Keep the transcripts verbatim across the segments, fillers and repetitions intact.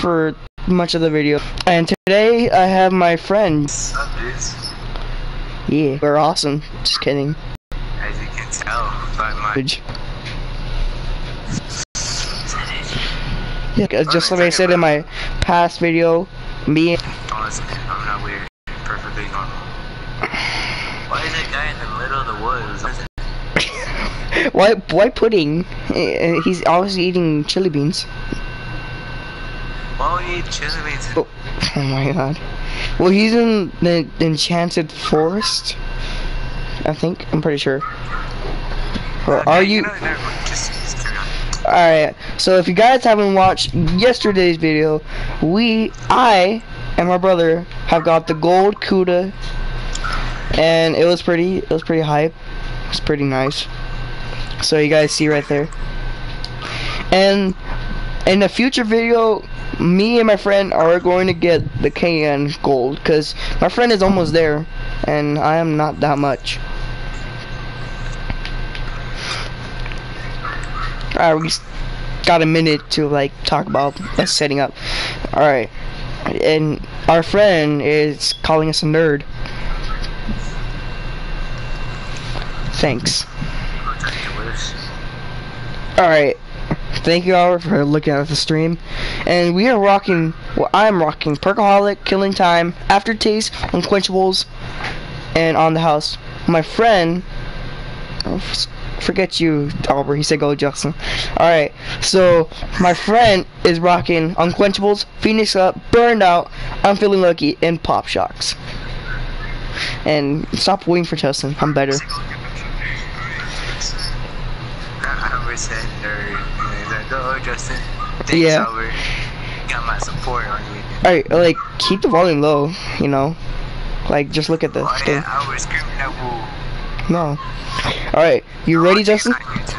for much of the video. And today I have my friends. What's up, dudes? Yeah, we're awesome. Just kidding. As you can tell by my... Yeah, just like I said in my past video, me Honestly, I'm not weird. Perfectly normal. Why is that guy in the middle of the woods? White white pudding. Uh, He's obviously eating chili beans. Why would you eat chili beans? Oh, oh my god. Well, he's in the enchanted forest. I think. I'm pretty sure. Or Okay, are you? know, never mind. Just, just carry on. Alright, so if you guys haven't watched yesterday's video, we, I, and my brother have got the gold Cuda, and it was pretty, it was pretty hype. It was pretty nice. So you guys see right there. And in a future video, me and my friend are going to get the K N gold, because my friend is almost there, and I am not that much. Alright, we got a minute to like talk about us setting up. Alright, and our friend is calling us a nerd. Thanks. Alright, thank you all for looking at the stream. And we are rocking, well, I'm rocking Perkaholic, Killing Time, Aftertaste, Unquenchables, and On the House. My friend, oh, forget you, Albert. He said go, Justin. Alright, so my friend is rocking Unquenchables, Phoenix Up, Burned Out, I'm Feeling Lucky, and Pop Shocks. And stop waiting for Justin. I'm better. I always said nerd. And he's like, go, Justin. Thanks, Yeah. Albert. Got my support on you. Alright, like, keep the volume low, you know? Like, just look at the Oh, thing. yeah, I was screaming that woo. No. Alright, you ready, Justin?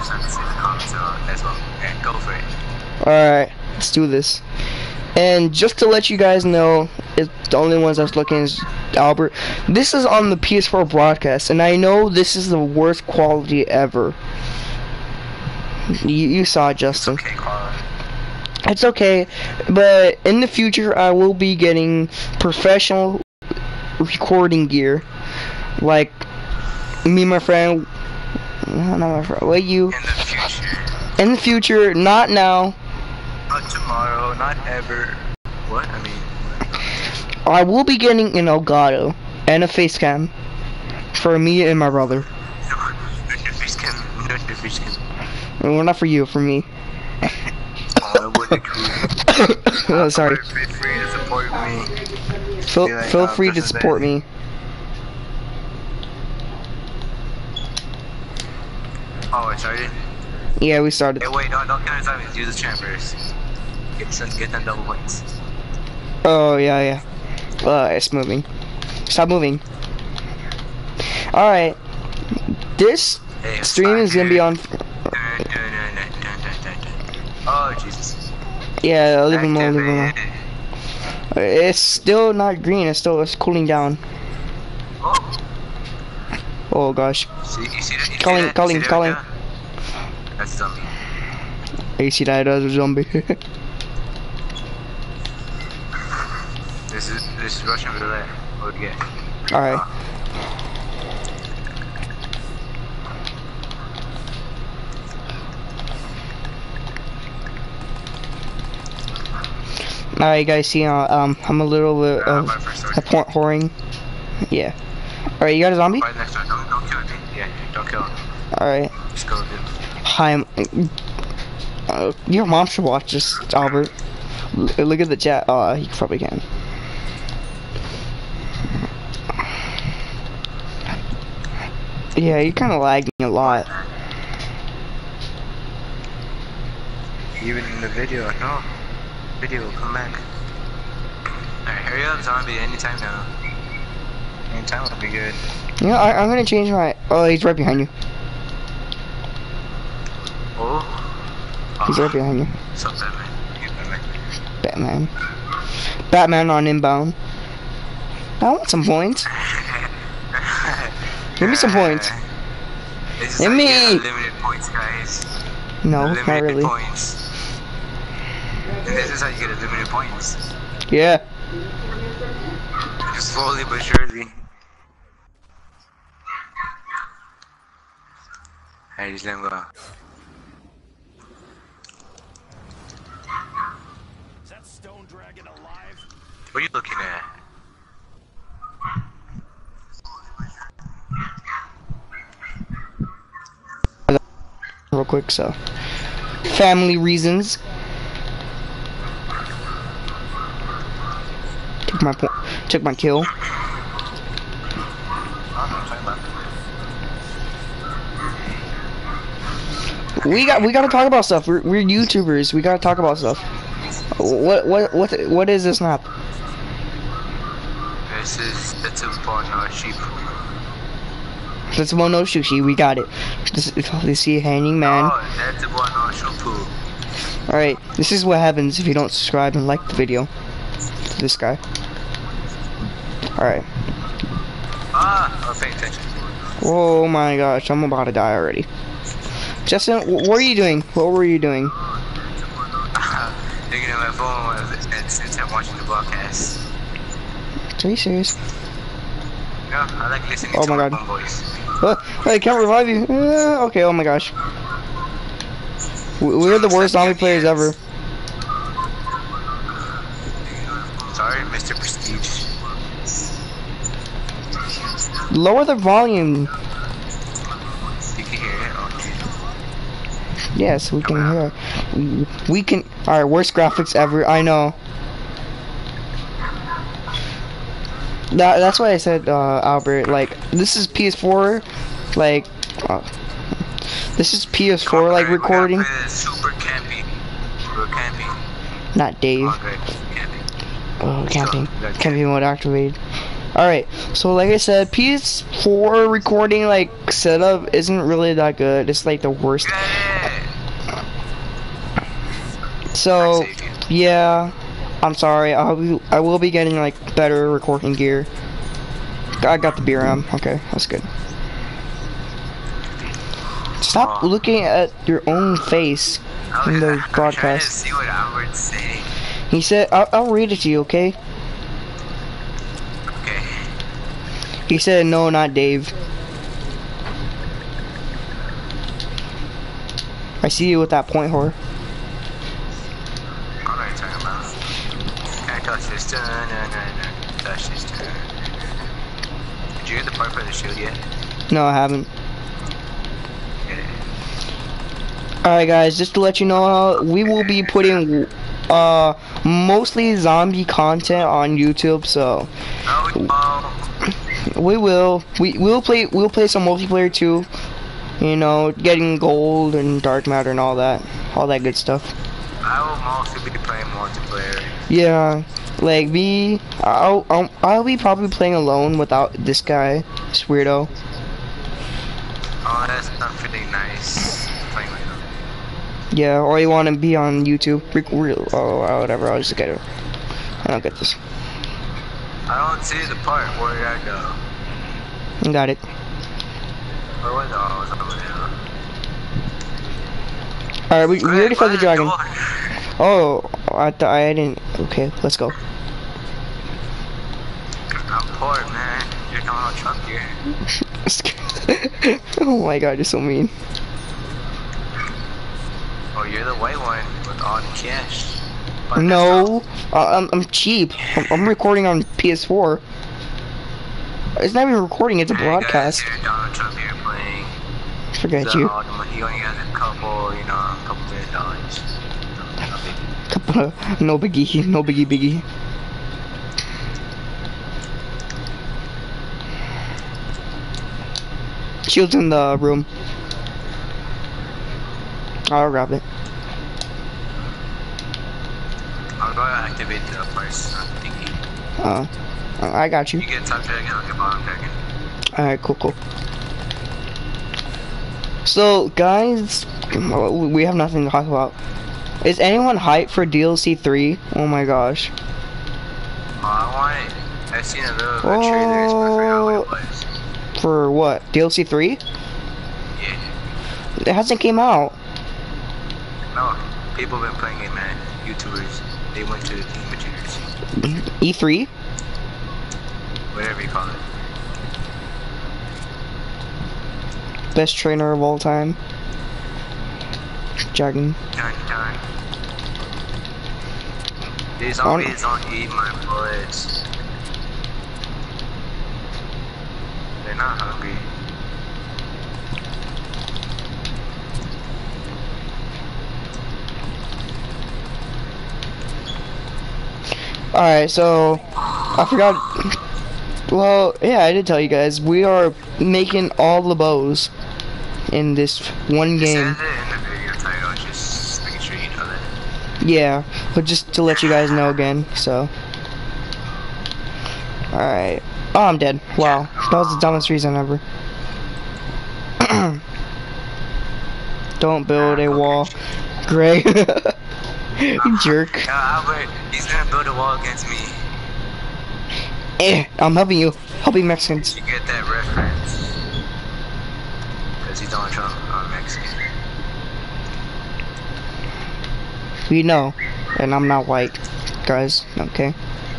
Alright, let's do this. And just to let you guys know, it's the only ones that's looking is Albert. This is on the P S four broadcast, and I know this is the worst quality ever. You, you saw it, Justin. Okay, Carl. It's okay, but in the future I will be getting professional recording gear. Like, me and my friend, no, not my friend, wait, you. In the future. In the future, not now. Not tomorrow, not ever. What? I mean... I will be getting an Elgato and a face cam for me and my brother. No, no fish cam, no fish cam. Well, not for you, for me. Oh, what a cool. Oh, sorry. Feel free to support me. Feel, Be like, feel oh, free to this is support it. me. Oh, it started? Yeah, we started. Hey, wait, no, don't count as time. Do the champ first. Get some, get them double points. Oh, yeah, yeah. Uh, it's moving. Stop moving. Alright. This Hey, it's stream is gonna be on... Dun, dun, dun, dun, dun, dun, dun, dun. Oh, Jesus. Yeah, I'll leave him alone, leave him alone. Activate. It's still not green, it's still it's cooling down. Oh, Oh, gosh. see, you see that? You see Calling, that? calling, See that calling. right there? That's a zombie. You see that as a zombie. This is, this is Russian roulette. What do you get? Alright. Alright, you guys see, uh, um, I'm a little bit Uh, of my first a point whoring. Yeah. Alright, you got a zombie? Right next to it. Don't, don't kill it. Yeah, don't kill him. Alright. Just go, dude. Hi, I'm, uh, your mom should watch this, Albert. L look at the chat. Oh, you probably can. Yeah, you're kind of lagging a lot. Even in the video, no. Video will come back. Alright, hurry up, zombie. Anytime now. Anytime will be good. You know, I, I'm gonna change my. Oh, he's right behind you. Oh. He's right behind you. What's up, Batman? Hey, Batman. Batman. Batman on inbound. I want some points. Give me some points. This is Give like me. unlimited points, guys. No, Unlimited not really. points. And this is how you get unlimited points. Yeah. Slowly but surely. Alright, just let him go. Is that stone dragon alive? What are you looking at? Real quick, so family reasons. Took my point. Took my kill. We got. We gotta talk about stuff. We're, we're YouTubers. We gotta talk about stuff. What? What? What? What is this map? This is the Tupac sheep. That's Mono Sushi. We got it. This, you see a hanging man. Oh, that's the one on Shampoo. Alright, this is what happens if you don't subscribe and like the video to this guy. Alright. Ah, oh, pay attention. Oh my gosh, I'm about to die already. Justin, what were you doing? What were you doing? Looking at my phone and since I'm watching the broadcast. Are you serious? Yeah, I like listening Oh to my my God. phone voice. Uh, I can't revive you. Uh, okay, oh my gosh. We- We're the worst zombie players ever. Sorry, Mister Prestige. Lower the volume. You can hear it? Okay. Yes, we can hear. We- We can. Alright, worst graphics ever. I know. That, that's why I said, uh, Albert, like, this is P S four, like, uh, this is P S four, like, recording. We got super campy. We're camping. Not Dave. Oh, great. Camping. Oh, camping. So, that's Camping mode activated. Alright, so like I said, P S four recording, like, setup isn't really that good. It's, like, the worst. Yeah. So, yeah, I'm sorry. I'll be, I will be getting, like, better recording gear. I got the B R M. Okay, that's good. Stop Oh. looking at your own face in the I'm trying to broadcast. see what Albert's saying. He said, I'll, I'll read it to you, okay? Okay. He said, no, not Dave. I see you with that point, whore. I don't know what you're talking about. Can I touch this? No, no, no, no. Touch this. Did you hear the part for the shield yet? No, I haven't. Yeah. Alright, guys, just to let you know, we will be putting uh mostly zombie content on YouTube, so No, we won't. we will we will play we'll play some multiplayer too. You know, getting gold and dark matter and all that, all that good stuff. I will mostly be playing multiplayer. Yeah, like me, I'll I'll, I'll be probably playing alone without this guy, this weirdo. Oh, that's not pretty nice. Playing like that. Yeah, or you want to be on YouTube? Re re oh, whatever. I'll just get it. I don't get this. I don't see the part. Where did I go? Got it. Where was I? Oh, it was over there. All right, we we already fought the dragon. Door. Oh, I thought I didn't. Okay, let's go. I'm poor, man. You're Donald Trump here. Oh my God, you're so mean. Oh, you're the white one with all the cash. But No, uh, I'm I'm cheap. I'm, I'm recording on P S four. It's not even recording. It's a Hey, guys, broadcast. you're Donald Trump here playing. Forget the, you. all the money. He only has a couple, you know, a couple million dollars. No, no biggie. Couple of- No biggie, no biggie, biggie. Shield's in the room. I'll grab it. I'll go activate the first uh, thingy. Uh, I got you. You get top dragon, I'll get bottom dragon. Alright, cool, cool. So, guys, we have nothing to talk about. Is anyone hyped for D L C three? Oh my gosh. Oh, I want it. I've seen a little bit of trailers, but I forgot what it was. For what? D L C three? Yeah. It hasn't came out. No, people have been playing it, man. YouTubers. They went to the Thingamajigers. E three? Whatever you call it. Best trainer of all time. Dragon. Darn, darn. These zombies don't eat my bullets. They're not hungry. Alright, so I forgot. Well, yeah, I did tell you guys. We are making all the bows in this one game. It says it in the video title, just making sure you know that. Yeah, but just to let you guys know again, so. Alright. Oh, I'm dead. Wow. That was the dumbest reason ever. Don't build a wall. Gray. You jerk. Uh, Albert, he's gonna build a wall against me. Eh, I'm helping you. Helping Mexicans. You get that reference? Because he's Donald Trump, I'm Mexican. We know. And I'm not white. Guys, okay.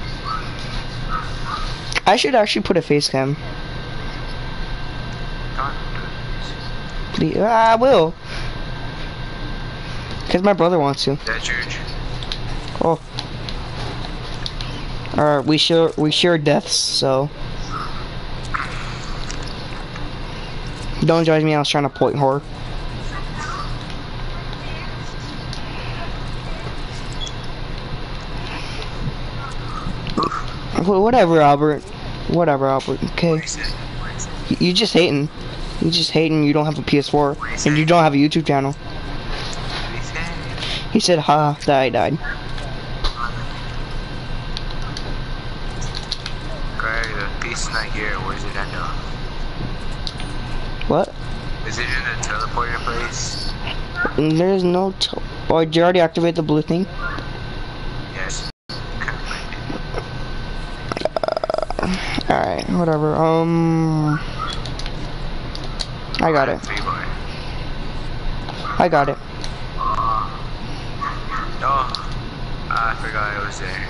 I should actually put a face cam. I will. Because my brother wants to. That church. Oh. Alright, we share we share deaths, so don't judge me, I was trying to point horror. Wh- Whatever, Albert. Whatever, Albert. Okay. Y- You just hating. You just hating you don't have a P S four and you don't have a YouTube channel. He said, ha, that I died. Alright, the piece is not here. Where's it at now? What? Is it in the teleporter place? There's no tel- Oh, did you already activate the blue thing? Yes. Alright, whatever. Um, I got it. Three bar. I got it. Oh, I forgot it was there.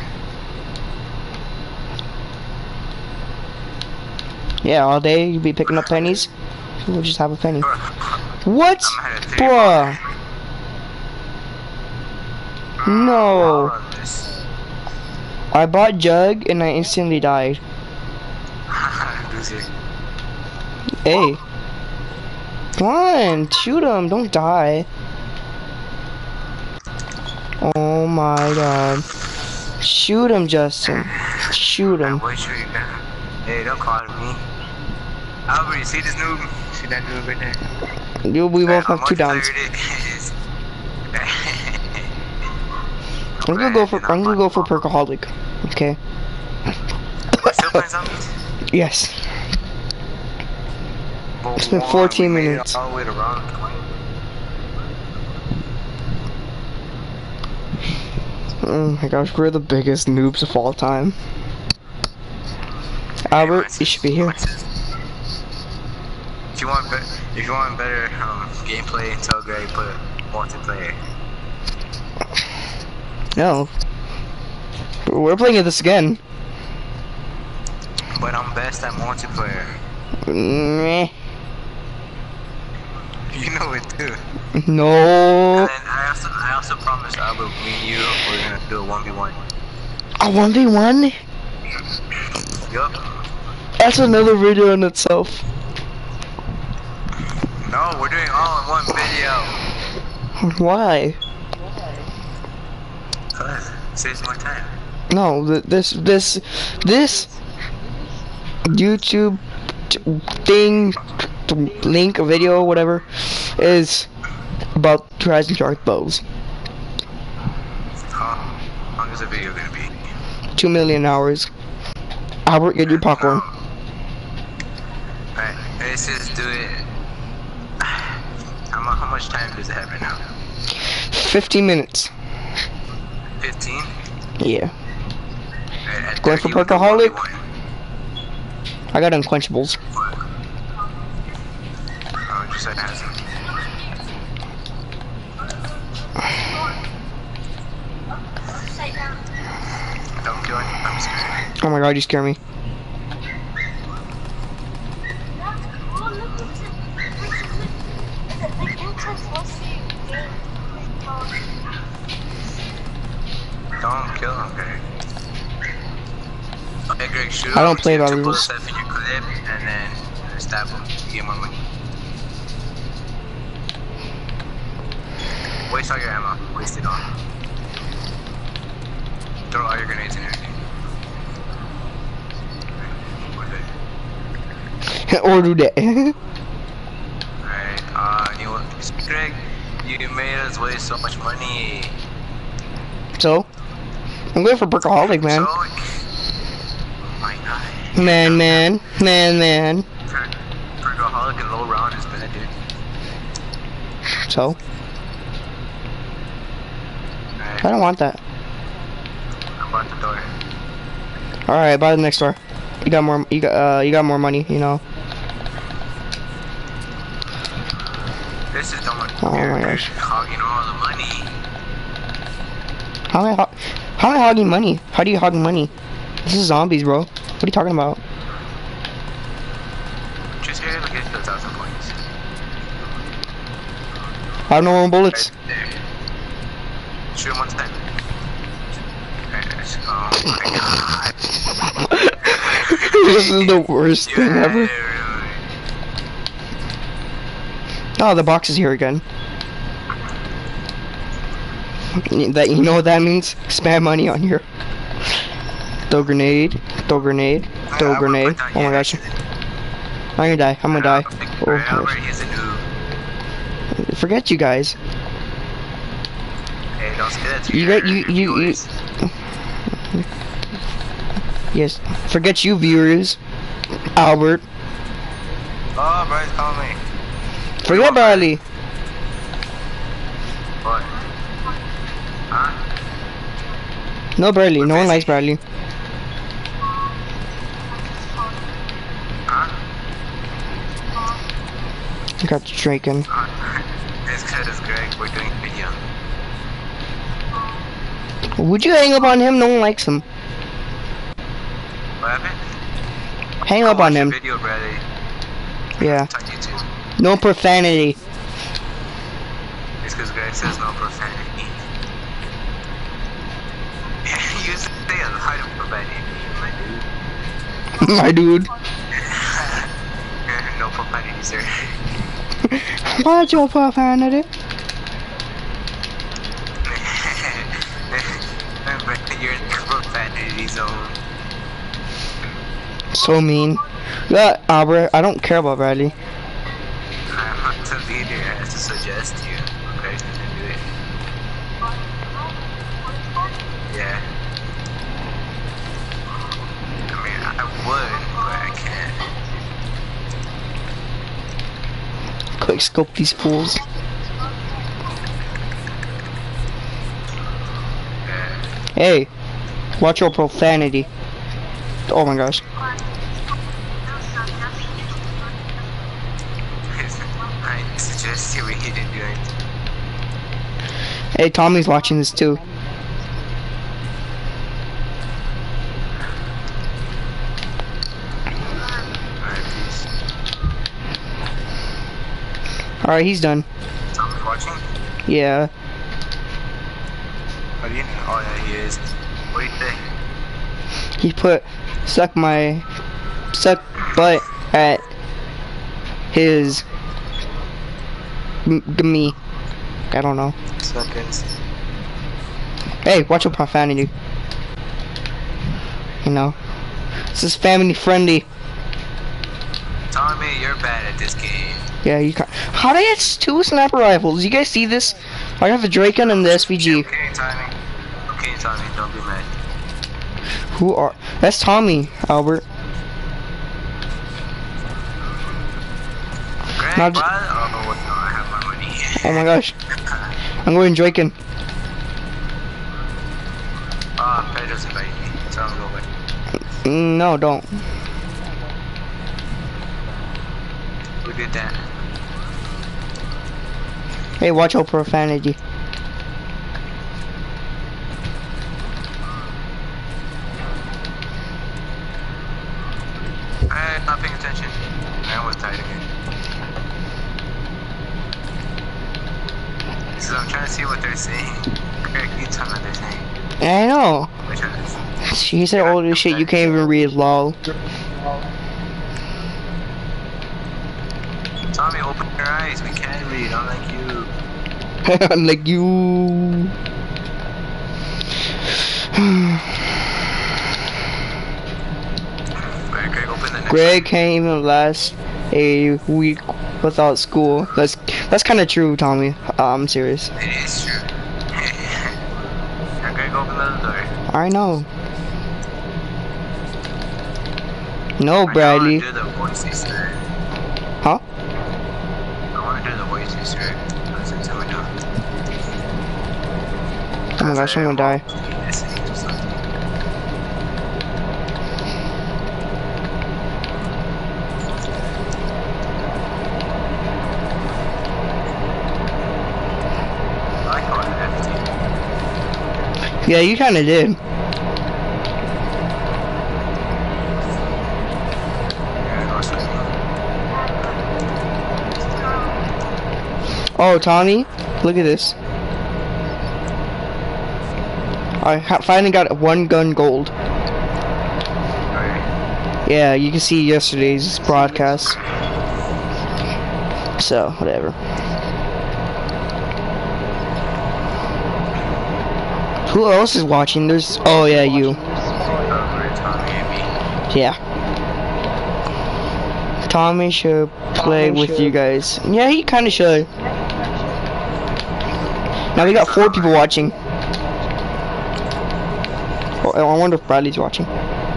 Yeah, all day you'd be picking up pennies. We'll just have a penny. I'm What? at a three Bruh. No. bar. This. I bought Jug and I instantly died. Loser. Hey. Come on, shoot him, don't die. Oh my god. Shoot him, Justin. Shoot him. Boy, shoot you down. Hey, don't call me. Albert, you see this noob? See that noob right there? You, we both How have two much downs. tired it is. I'm gonna go for I'm gonna go for Perkaholic. Okay. What, still playing zombies? Yes. But It's been one, fourteen we made it minutes. all the way to round twenty. Oh my gosh, we're the biggest noobs of all time. Albert, you should be here. If you want, be if you want better um, gameplay, tell Greg put multiplayer. No. We're playing this again. But I'm best at multiplayer. Meh. You know it too. No. And then I also, I also promised Albert, me and you, we're gonna do a one v one. A one v one? Yup. That's another video in itself. No, we're doing all in one video. Why? Cause it saves more time. No, th this, this, this YouTube t- thing, t- link, video, whatever, is about Horizon Shark bows. How long is the video gonna be? Two million hours. Albert, get your popcorn. Alright, let's just do it. How, mu how much time does it have right now? Fifteen minutes. fifteen? Yeah. Right, at Going for thirty, we'll do Perkaholic? one v one. I got unquenchables. Oh, just like that. I'm scared. Oh my god, you scare me. Don't kill him, Greg. Okay, Greg, shoot him. I don't play by to the pull rules. stuff in your clip and then stab him. You get more money. Waste all your ammo. Waste it all. Throw all your grenades and everything. Or do that. Alright, uh, you know what? Greg, you made us waste so much money. So? I'm going for Perkaholic, man. So, oh my god. Man, man. Man, man. Perkaholic and low round is bad, dude. So? Alright, I don't want that. I'm about the door. Alright, buy the next door. You got more, you got, uh, you got more money, you know. This is dumb. Oh my gosh. Hogging all the money. How am I, ho how am I hogging money? How do you hog money? This is zombies, bro. What are you talking about? Just here to get the thousand points. I have no more bullets. Right there. Shoot him one time. Oh my god. This is the worst thing Yeah, ever. really. Oh, the box is here again. That, you know what that means? Spam money on here. Throw grenade. Throw grenade. Throw I- I grenade. would've put Oh down- my yeah, gosh. actually. I'm gonna die. I'm gonna die. Oh, Alright, my Albert, gosh. he's a noob. Forget you guys. Hey, don't say that to You your got you you you. viewers. Yes. Forget you, viewers. Albert. Oh, Bryce, call me. Forget Bradley. What? Huh? No Bradley. No one likes Bradley. Huh? Got Draken. Uh, it's because Greg, we're doing video. Would you hang up on him? No one likes him. What happened? Hang Go up on watch him. the video, Bradley. Yeah. It's on YouTube. No profanity. It's because Greg says no profanity. You say a lot of profanity, my dude. My dude. No profanity, sir. What's your profanity? You're in the profanity zone. So mean. Yeah, Albert. I don't care about Bradley. I'm not the leader as to suggest you. Okay, so do it. Yeah. I mean, I would, but I can't. Quick scope these fools. Yeah. Hey, watch your profanity. Oh my gosh. I suggest you we didn't do it. Hey, Tommy's watching this too. Alright, peace. Alright, he's done. Someone watching? Yeah. How do you know? Oh yeah, he is. What do you think? He put suck my suck butt at his m me. I don't know. Seconds. Hey, watch your profanity. You know, this is family friendly. Tommy, you're bad at this game. Yeah, you can't. How did I get two sniper rifles? You guys see this? I have the Draken and the S V G. Okay, Tommy. Okay, Tommy, don't be mad. Who are? That's Tommy, Albert. Greg, Not bro? j- Oh, what? No, I have my money. Oh my gosh. I'm going Draken. Ah, uh, Pedro's inviting me, so I'm going. Mm, No, don't. Who did that? Hey, watch your profanity. attention. I was tight again. So I'm trying to see what they're saying. Greg, you tell me what they're saying. I know. Which one is? She said all this shit you can't even read, lol. Tommy, open your eyes. We can read, unlike you. Like you. Alright, Greg, open the next Greg can't even last a week without school. That's that's kind of true, Tommy. Uh, I'm serious. one. It is true. Alright, Greg, open the other door. I know. No, Bradley. I want to do the voices, sir. Huh? I want to do the voices, sir. Listen to me now. Oh my gosh, I'm gonna die. Yeah, you kind of did. Oh, Tommy, look at this. I ha finally got one gun gold. Yeah, you can see yesterday's broadcast. So, whatever. Who else is watching? There's, oh yeah, you. Yeah. Tommy should play Tommy with should. you guys. Yeah, he kind of should. Now we got four people watching. Oh, I wonder if Bradley's watching.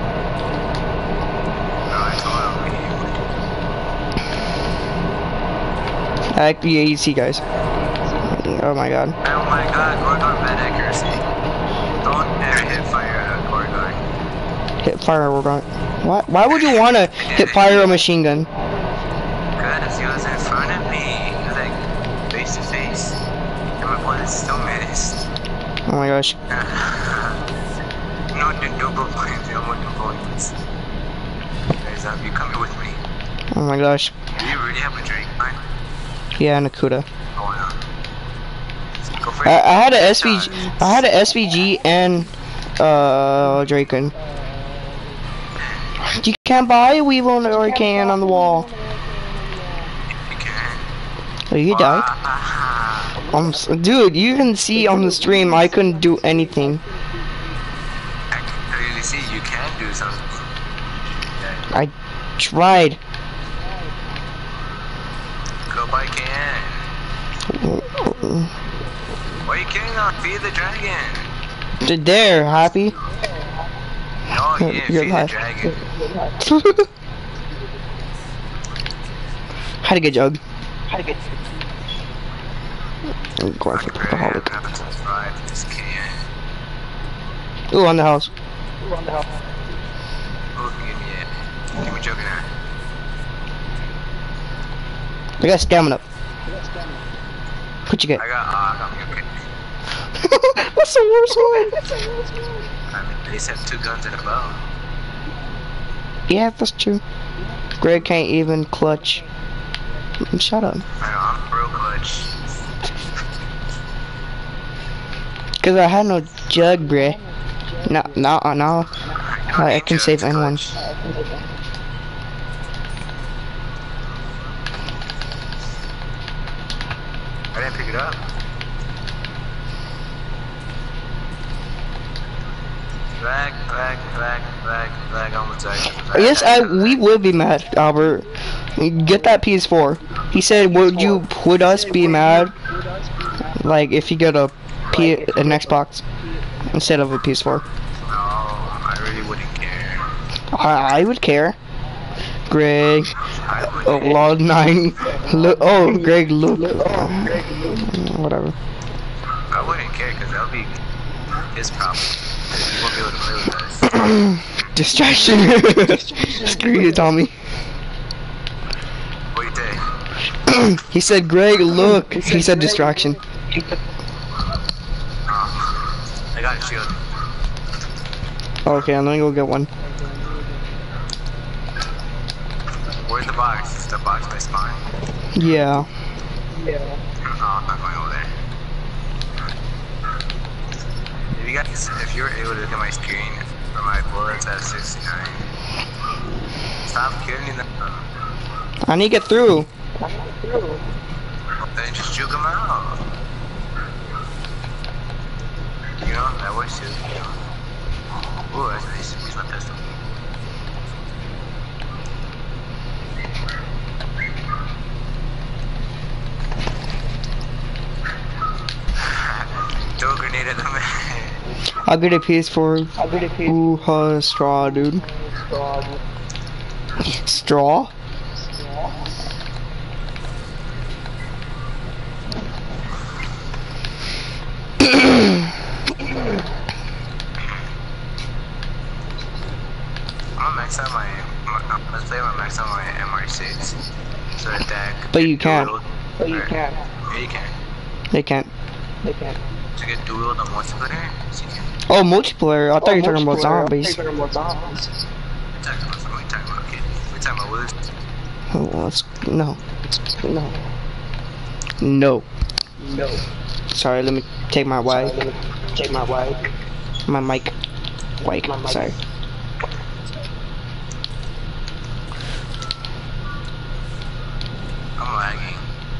Uh, yeah, you see, guys. Oh my god. Oh my god, Gorgon bad accuracy. Don't ever hit fire at Gorgon. Hit fire, we're going. Why? Why would you want to hit fire a machine gun? Because he was in front of me. He was like face to face. And my bullet still missed. Oh my gosh. No, the double points, no more points. Guys, um, you coming with me? Oh my gosh. Do you really have a Drake line? Yeah, Nakuda. Oh no. Go for it. I, I had a S V G. I had a S V G and uh Draken. You can't buy a Weevil or a can on the wall. You can. Oh, you died. Um, s- dude, you can see on the stream I couldn't do anything. I can clearly see you can do something. I tried. Go by can. Why you killing on? Feed the dragon. D- There, happy. No, you didn't You're feed alive. the dragon. Had to get jug. I'm going for Very alcoholic. happy to survive this can. Ooh, on the house. Oh, give me it. Give me joking at. I got stamina. What you get? I got, ah, I got me okay. That's the worst one. I mean, they just have two guns and a bow. Yeah, that's true. Greg can't even clutch. Shut up. I know, I'm real clutch. Cause I had no jug, bruh. No, no, no. I, I can save anyone. I didn't pick it up. Flag, flag, flag, flag, flag on the side. Yes, I we would be mad, Albert. Get that P S four. He said, would you, would us be mad? Like, if you get a P, an Xbox instead of a P S four. No, I really wouldn't care. I, I would care. Greg, I oh, wouldn't. Lord nine. Look, oh, Greg, look. Whatever. I wouldn't care because that'll be his problem. He won't be able to play with us. Distraction. Screw you, Tommy. What do you think? He said, Greg, look. He said distraction. Oh, I got a shield. Okay, I'm gonna go get one. where's the box? It's the box by spawn. Yeah. Oh, I'm not going over there. If you guys, if you're able to look at my screen, for my bullets at sixty-nine, stop killing them. I need to get through. Then just juke them out. You know, that works too. Ooh, that's nice. Use my pistol. Throw a grenade at them. I'll get a P S four. Ooh, uh, straw, dude. Straw? I'm gonna max out my, my let's say I'm gonna max out my M R six. So that But you can't. But you can't. Yeah, you can. They can't. To get dual the multiplayer, so you can. Oh, multiplayer. I thought you were talking about zombies. We're talking about something. We're talking about okay. We're talking about Willis. Oh, let's no. No. No. No. Sorry, let me take my wife. Take my wife. My mic. Wait, sorry. I'm lagging.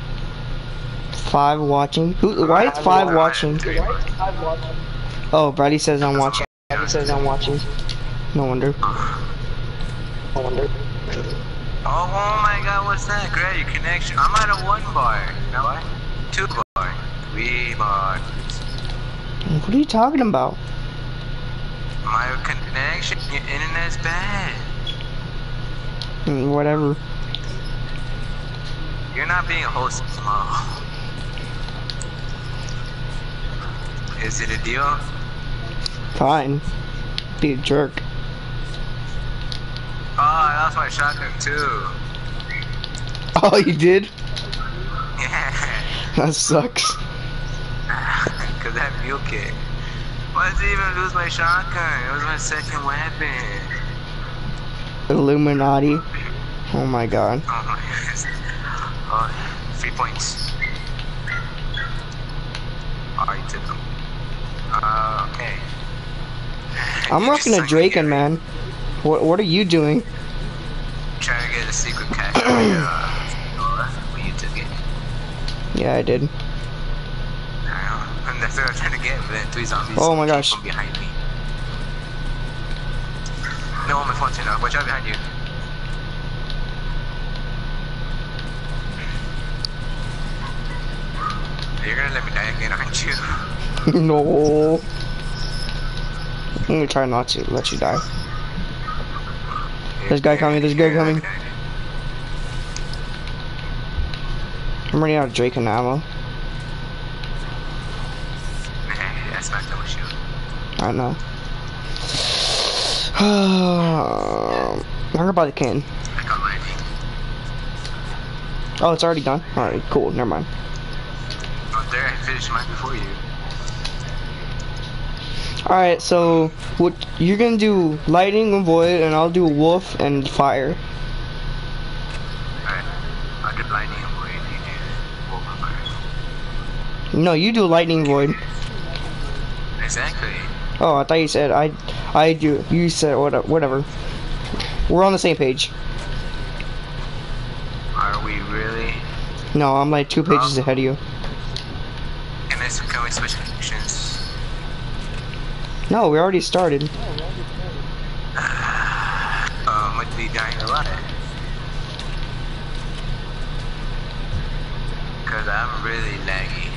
Five watching. Who? Why is five watching? Oh, Brady says I'm watching. Brady says I'm watching. No wonder. No wonder. Oh, oh my God! What's that? Great, your connection. I'm at a one bar. No, what? Two bar. Three bar. What are you talking about? My connection. Your internet's bad. Mm, Whatever. You're not being a host tomorrow. Is it a deal? Fine. Be a jerk. Oh, I lost my shotgun too. Oh, you did? Yeah. That sucks. Cause that mule kit. Why did I even lose my shotgun? It was my second weapon. Illuminati. Oh my god. Oh my goodness. Oh, three points. Oh, you took them. Uh, okay. I'm You rocking a just Draken, suck. man. What What are you doing? Trying to get a secret cache. uh, when you took it. Yeah, I did. I know. And that's what I'm trying to get, but then three zombies Oh my came gosh. from behind me. No, my phone's enough. Watch out behind you. You're gonna let me die again, aren't you? No. I'm gonna try not to let you die. There's a guy coming, there's a guy coming. I'm running out of Draken ammo. I smacked him with you. I know. I'm gonna buy the can. I got lightning. Oh, it's already done? Alright, cool, never mind. Oh, there, I finished mine before you. Alright, so what you're gonna do lightning and void, and I'll do wolf and fire. Alright. I'll do lightning and void, you do wolf and fire. No, you do lightning void. Exactly. Oh, I thought you said I, I do. You said whatever. Whatever. We're on the same page. Are we really? No, I'm like two pages Oh. ahead of you. Can I, can we switch connections? No, we already started. Um, would be dying a lot. Cause I'm really laggy.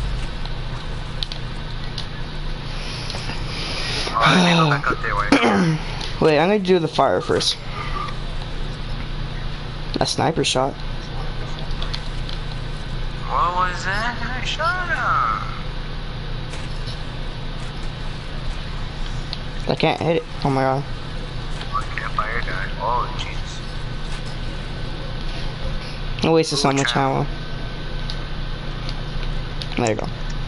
Oh, I need to go back up there where I Wait, I'm gonna do the fire first. A sniper shot. What was that? I shot him. I can't hit it. Oh my god. Oh, campfire died. Oh, jeez. I wasted so Ooh, much trap. ammo. There you go.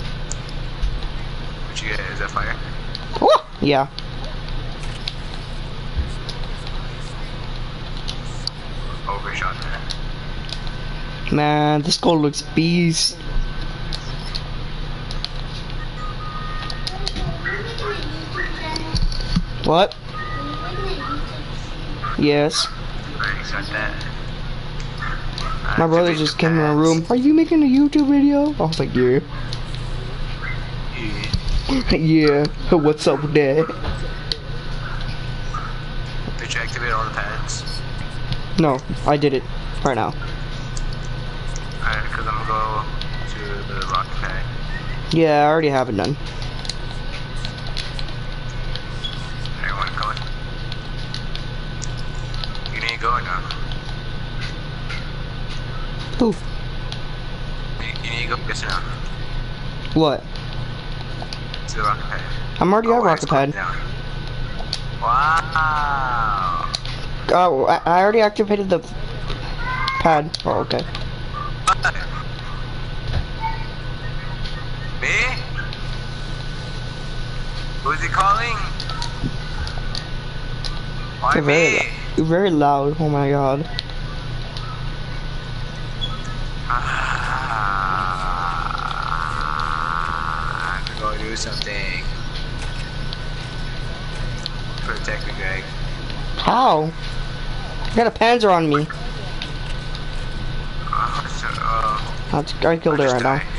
What you get? Is that fire? Woo! Yeah. Over never shot that. Man, this goal looks beast. What? Yes. Alright, got that. My brother just came in my room. Are you making a YouTube video? I was like, yeah. Yeah. Yeah. What's up with that? Did you activate all the pads? No, I did it right now. Alright, because I'm gonna go to the rocket pad. Yeah, I already have it done. Everyone going? You need to go or no? Who? You, you need to go, yes or no? What? To the rocket pad. I'm already Oh, at wait, rocket it's going pad. down. Wow. Oh, I I already activated the pad. Oh, okay. What? Me? Who's he calling? Why You're me? very, you're very loud. Oh my god. Ah, I have to go do something. Protect me, Greg. How? I got a panzer on me. Oh, so, uh, That's, I killed it just right now. die.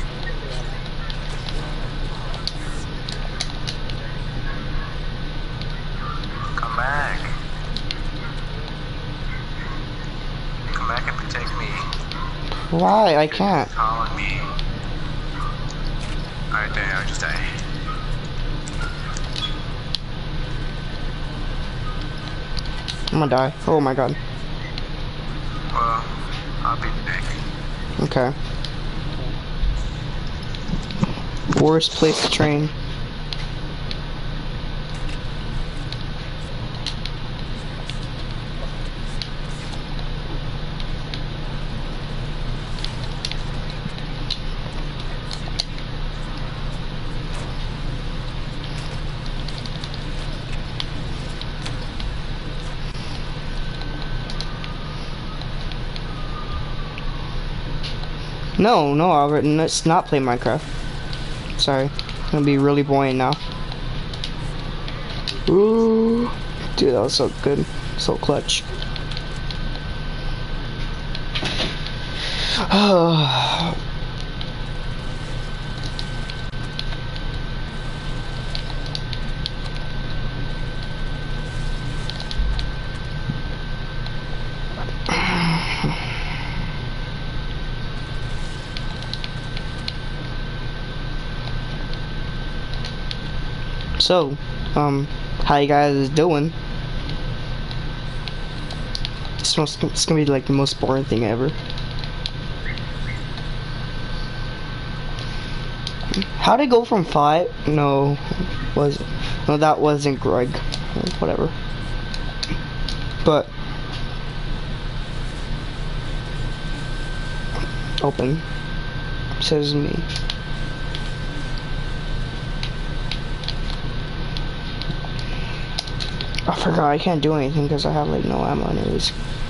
Come back. Come back and protect me. Why? I can't. Calling me. Alright, there, I'll just die. I'm gonna die. Oh my god. Well, I'll be back. Okay. Worst place to train. No, no, Albert, let's not play Minecraft. Sorry. It's gonna be really boring now. Ooh. Dude, that was so good. So clutch. So, um, how you guys doing? It's, most, it's gonna be like the most boring thing ever. How'd it go from five? No, was it? No, that wasn't Greg. Whatever. But open says me. I forgot I can't do anything because I have like no ammo anyways.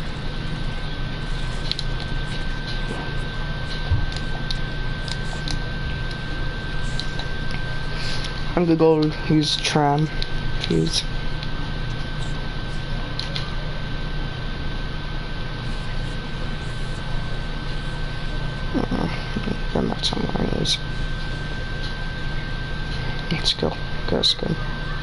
I'm gonna go use tram. Use. I'm not somewhere anyways. Let's go. That's good.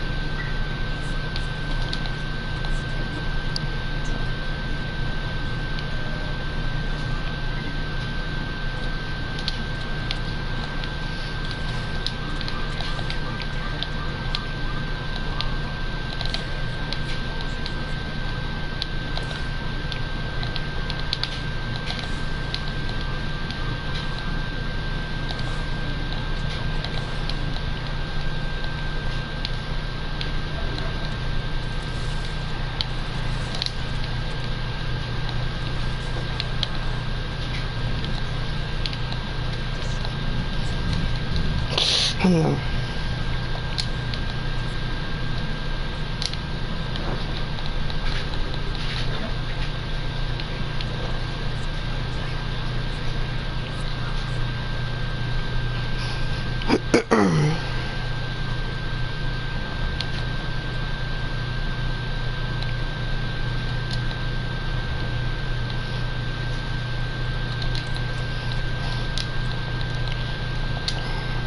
No.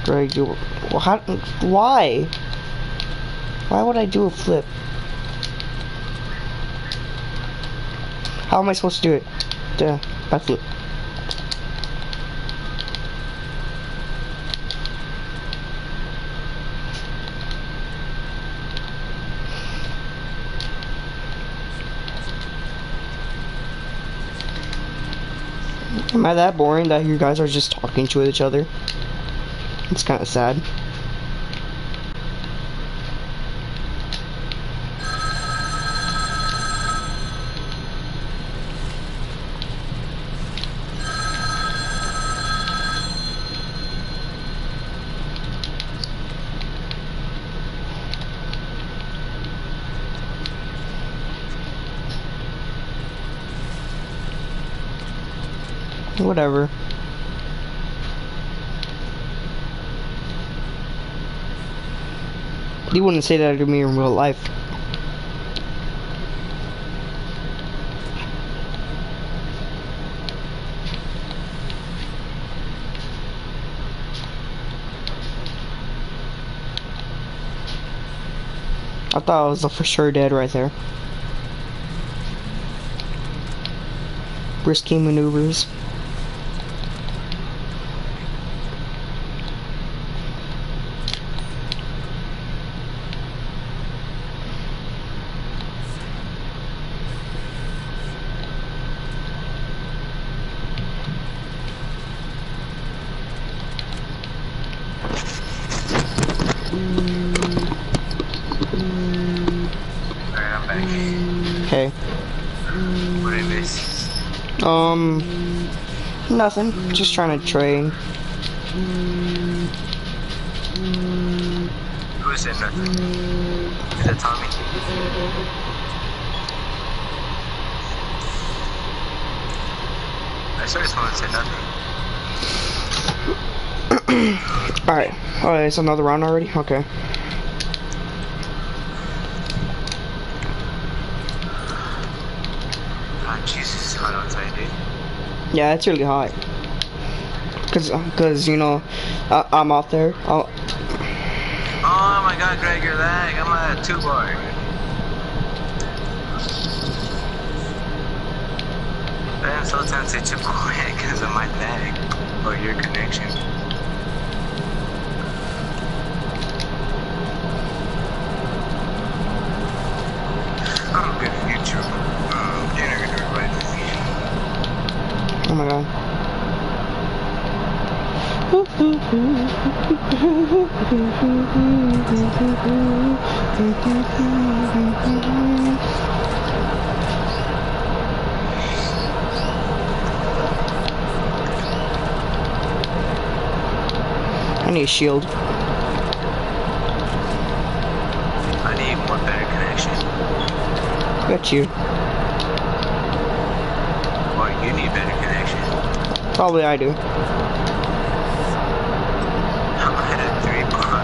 Greg, do well, how, why? Why would I do a flip? How am I supposed to do it? Duh, backflip. Am I that boring that you guys are just talking to each other? It's kind of sad. Whatever. You wouldn't say that to me in real life. I thought I was for sure dead right there. Risky maneuvers. Okay. What did I miss? Um, nothing. Just trying to train. Who said nothing? Is that Tommy? I swear someone said nothing. Alright. Alright, it's another round already? Okay. Oh, Jesus, it's hot outside, dude. Yeah, it's really hot. Cause, cause you know, I, I'm out there. I'll, Oh my god, Greg, you're lag. I'm at a two bar. Then sometimes it's too quiet because of my lag or your connection. I'm good at YouTube. Um, generator right oh my god. I need a shield. I need more better connection. Got you. Or you need better connection. Probably I do. I'm at a three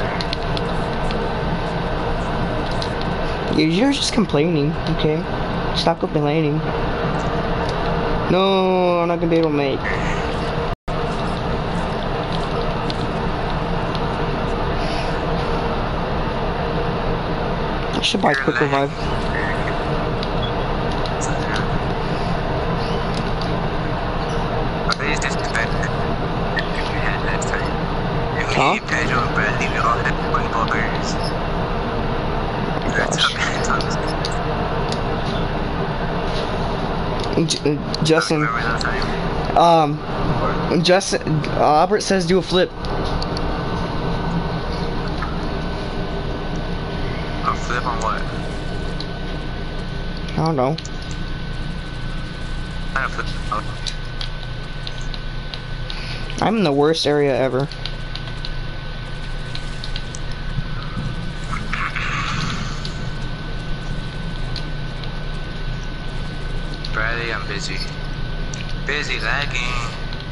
bar. You're just complaining, okay? Stop complaining. No, I'm not gonna be able to make. I should buy Quick Revive. Huh? Pedro and Bradley, we all had one ballers. That's how bad Thomas is. J uh, Justin. Remember that time? Um, Justin. Uh, Albert says do a flip. A flip on what? I don't know. I don't flip. Oh. I'm in the worst area ever. Bradley, I'm busy. Busy lagging.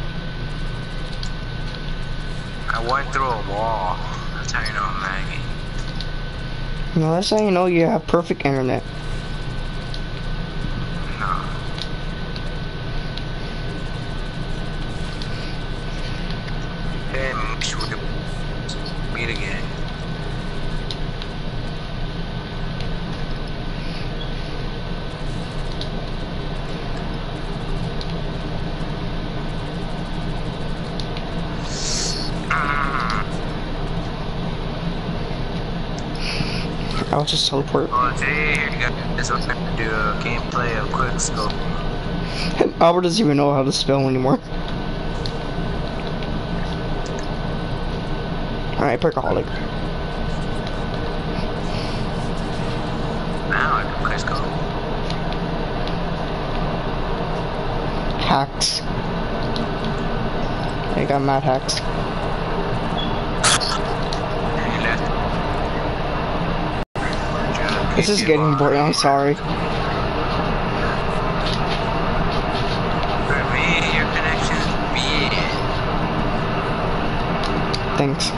I went through a wall. That's how you know I'm lagging. No, that's how you know you have perfect internet. No. Hey, I'll just teleport. Oh, today here you go. This one's gonna do a gameplay of Quickscope. Albert doesn't even know how to spell anymore. Alright, Perkaholic. Now I can Quickscope. Hacks. I got mad hacks. This is getting boring, I'm sorry. For me, your connection's me. Thanks.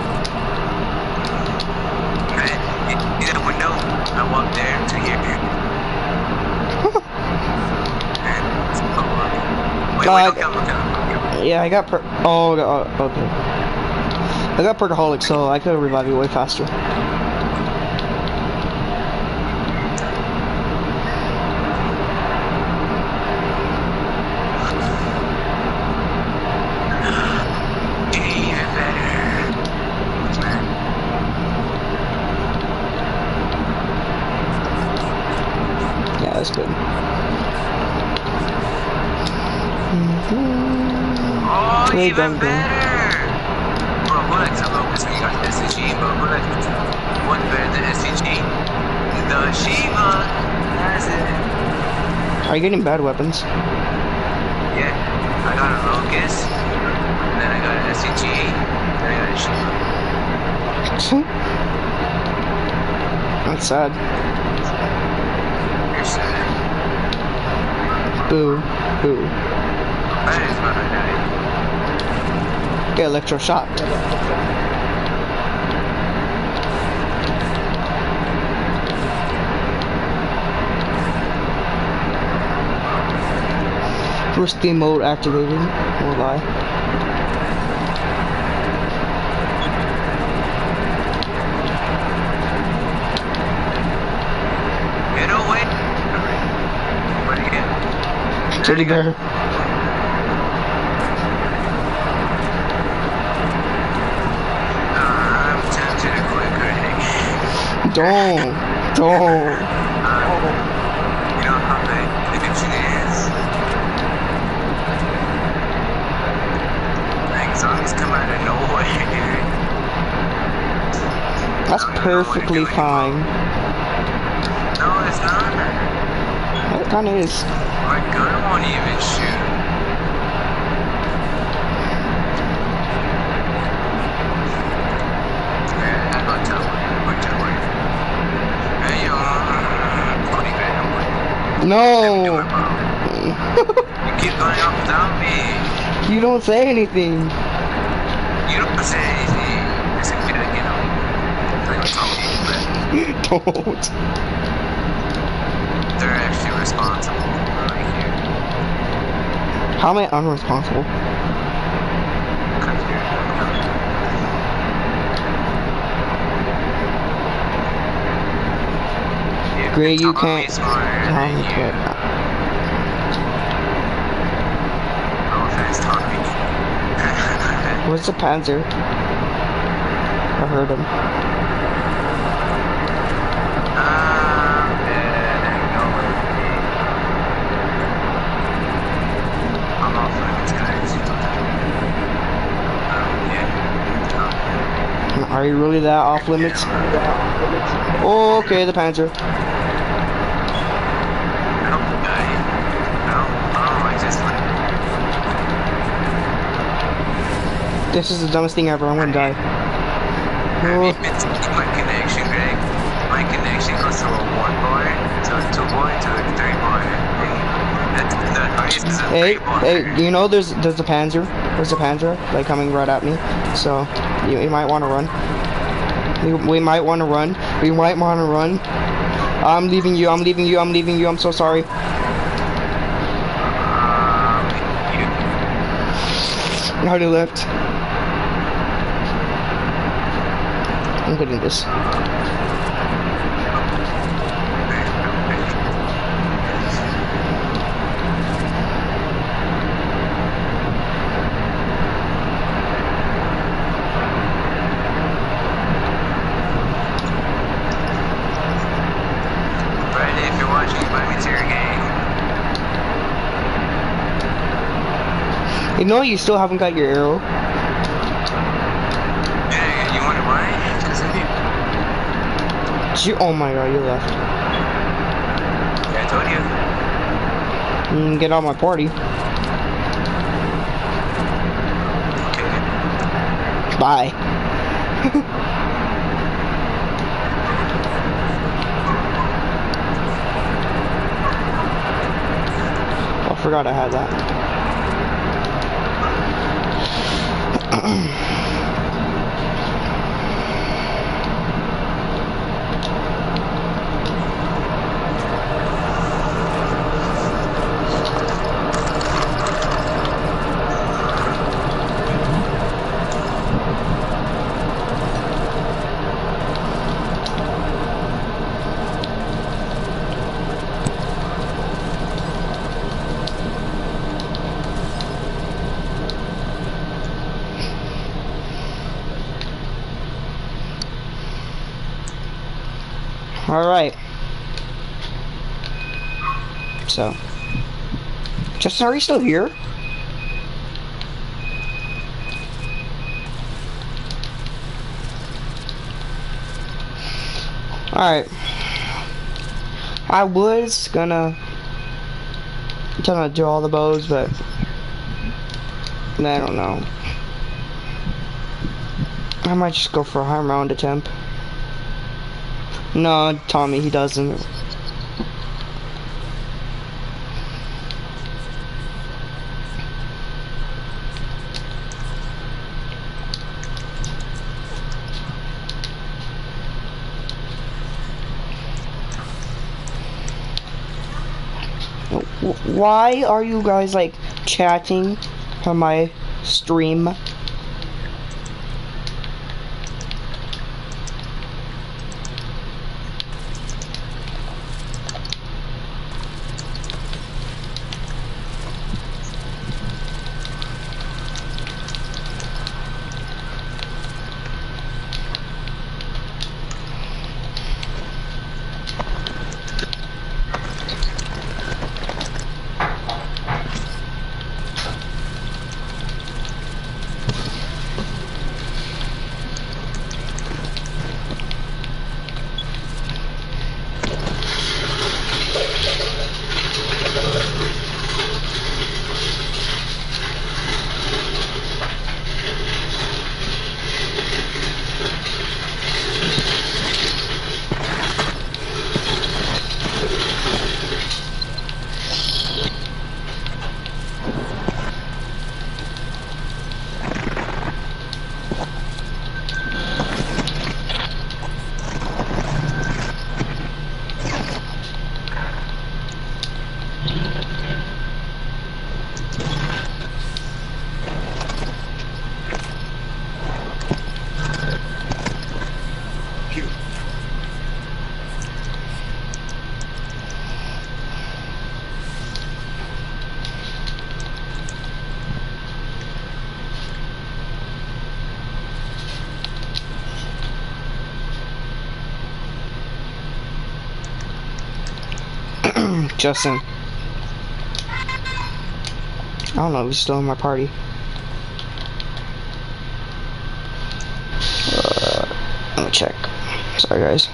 Right? You got a window. I walked there to here. And it's cool. Wait, No, wait, I- don't come, don't come. Yeah, I got per- oh, uh, okay. I got Perkaholic, so I could revive you way faster. Even better. Yeah, that's good. Oh, Hey, even Gungo. better! Bro, who likes a locust when you got the S C G, bro? Who likes what's better than S C G? The Shiva! That's it. Are you getting bad weapons? Yeah, I got a locust, and then I got an S C G, then I got a Shiva. That's sad. You're sad. Boo. Boo. That is when I died. Get electroshock. First game mode activated. Won't lie. Get away! Where'd you get? Teddy bear. I'm tempted to quit grinning. Don't. Don't. You know how the addiction is? Like, songs come out of nowhere. That's perfectly fine. No, it's not. It kinda is. My gun won't even shoot. Yeah, I got teleported. Quick teleported. Hey, yo. twenty grand, I'm like, do No. it, bro. You keep going up without me. You don't say anything. You don't say anything. It's a bit like, you know. Like, I'm talking, but Don't. they're actually responsible right here. How am I unresponsible? Because you're, you know, yeah, Gray, you Tommy can't. smarter than Tommy you. can't. No offense, Tommy. Where's the Panzer? I heard him. I'm dead and going. I'm off limits, guys. Um, yeah. Are you really that off limits? Oh, okay, the Panzer. I don't die. I don't, I don't exist like This is the dumbest thing ever. I'm gonna die. Have Oh, you been to my connection, Greg? My connection goes to a one bar, to a two bar, to a three bar. And the, the highest is a hey, three bar. hey, you know there's there's a Panzer. There's a Panzer like coming right at me. So you, you might want to run. We, we might want to run. We might want to run. I'm leaving you. I'm leaving you. I'm leaving you. I'm so sorry. Um, you, I already left. I'm getting this. You know you still haven't got your arrow. Yeah, you wonder why? Because of you. You, oh my god, you left. Yeah, I told you. Mm, get out of my party. Okay. Bye. I forgot I had that. Alright. So. Justin, are you still here? Alright. I was gonna trying to do all the bows, but I don't know. I might just go for a high round attempt. No, Tommy, he doesn't. Why are you guys like chatting on my stream? Justin. I don't know, he's still in my party. Uh, let me check. Sorry, guys.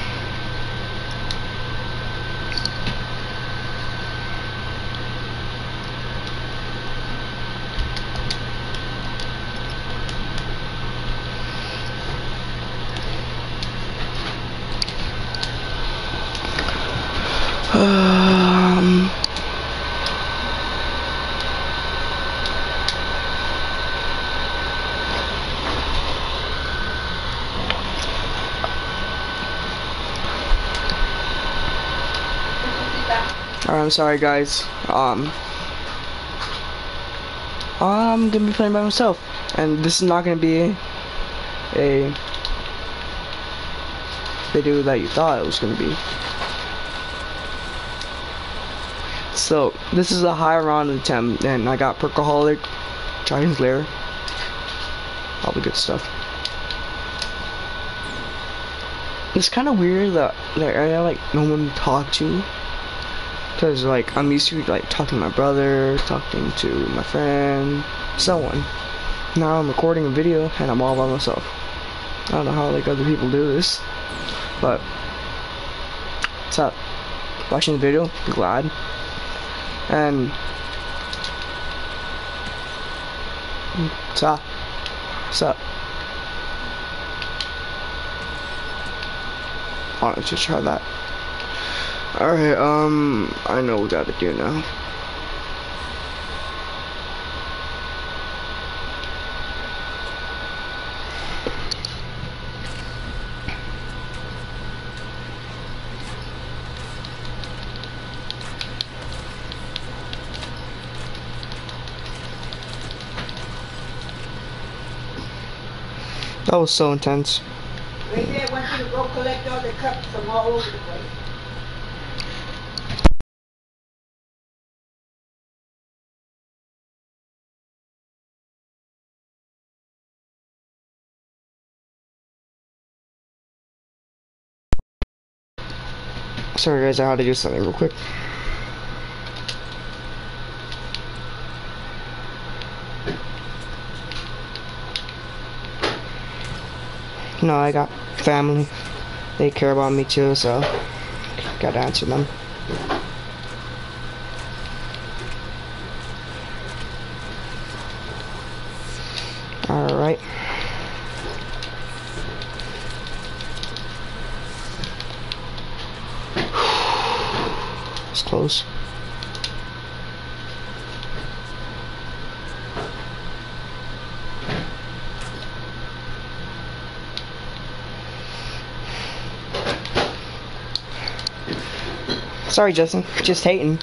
Um, I'm sorry, guys. Um, I'm gonna be playing by myself, and this is not gonna be a video that you thought it was gonna be. So this is a high round attempt, and I got Perkaholic, Giant's Lair, all the good stuff. It's kind of weird that that area like no one talked to. Cause like I'm used to like talking to my brother, talking to my friend, so on. Now I'm recording a video and I'm all by myself. I don't know how like other people do this, but what's up? Watching the video, glad. And what's up? What's up? Oh, let's just try that. Alright, um, I know what we gotta do now. That was so intense. Maybe I want you to go collect all the cups from all over the place. Sorry guys, I had to do something real quick. No, I got family. They care about me too, so gotta answer them. Alright. It's close. Sorry, Justin. Just hating.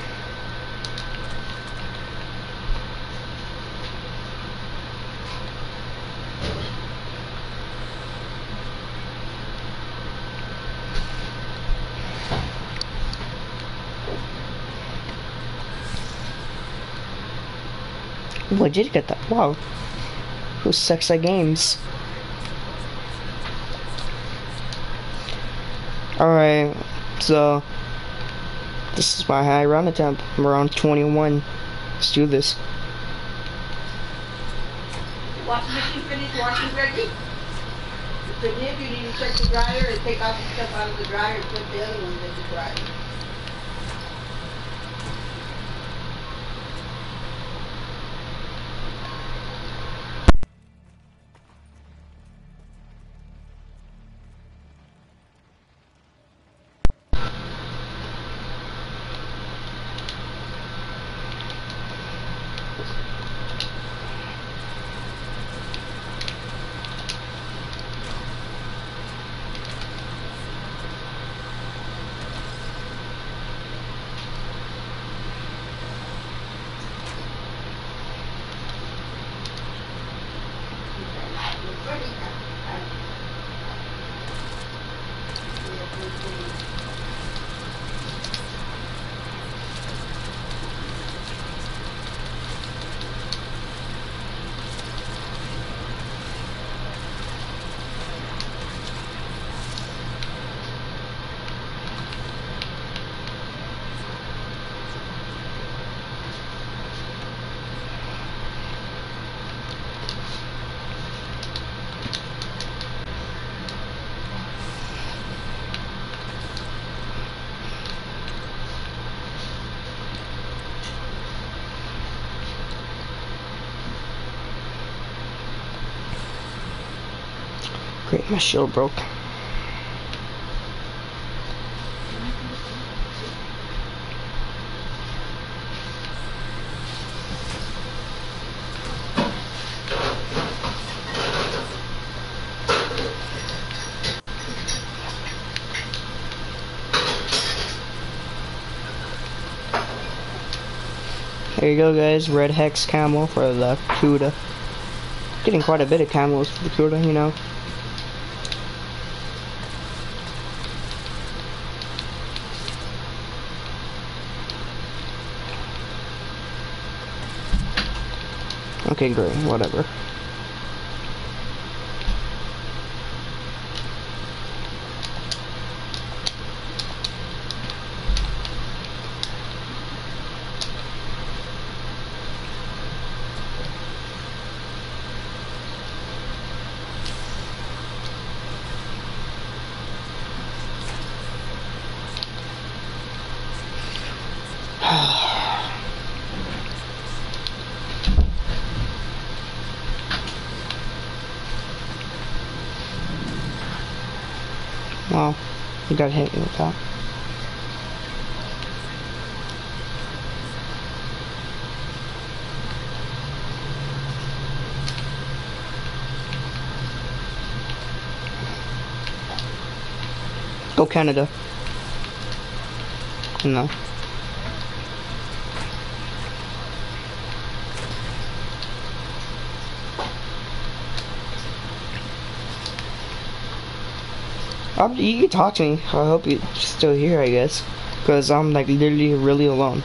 Where did you get that? Wow. Who sucks at games? Alright, so this is my high round attempt. I'm around twenty-one. Let's do this. Washing machine finished washing ready? If it did, you need to check the dryer and take out the stuff out of the dryer and put the other ones in the dryer. Great, my shield broke. There you go guys, red hex camo for the Kuda. Getting quite a bit of camos for the Kuda, you know. Okay, great, whatever. You got hit with that. Go Canada. No. I'll, you can talk to me. I hope you're still here, I guess. Because I'm like literally really alone.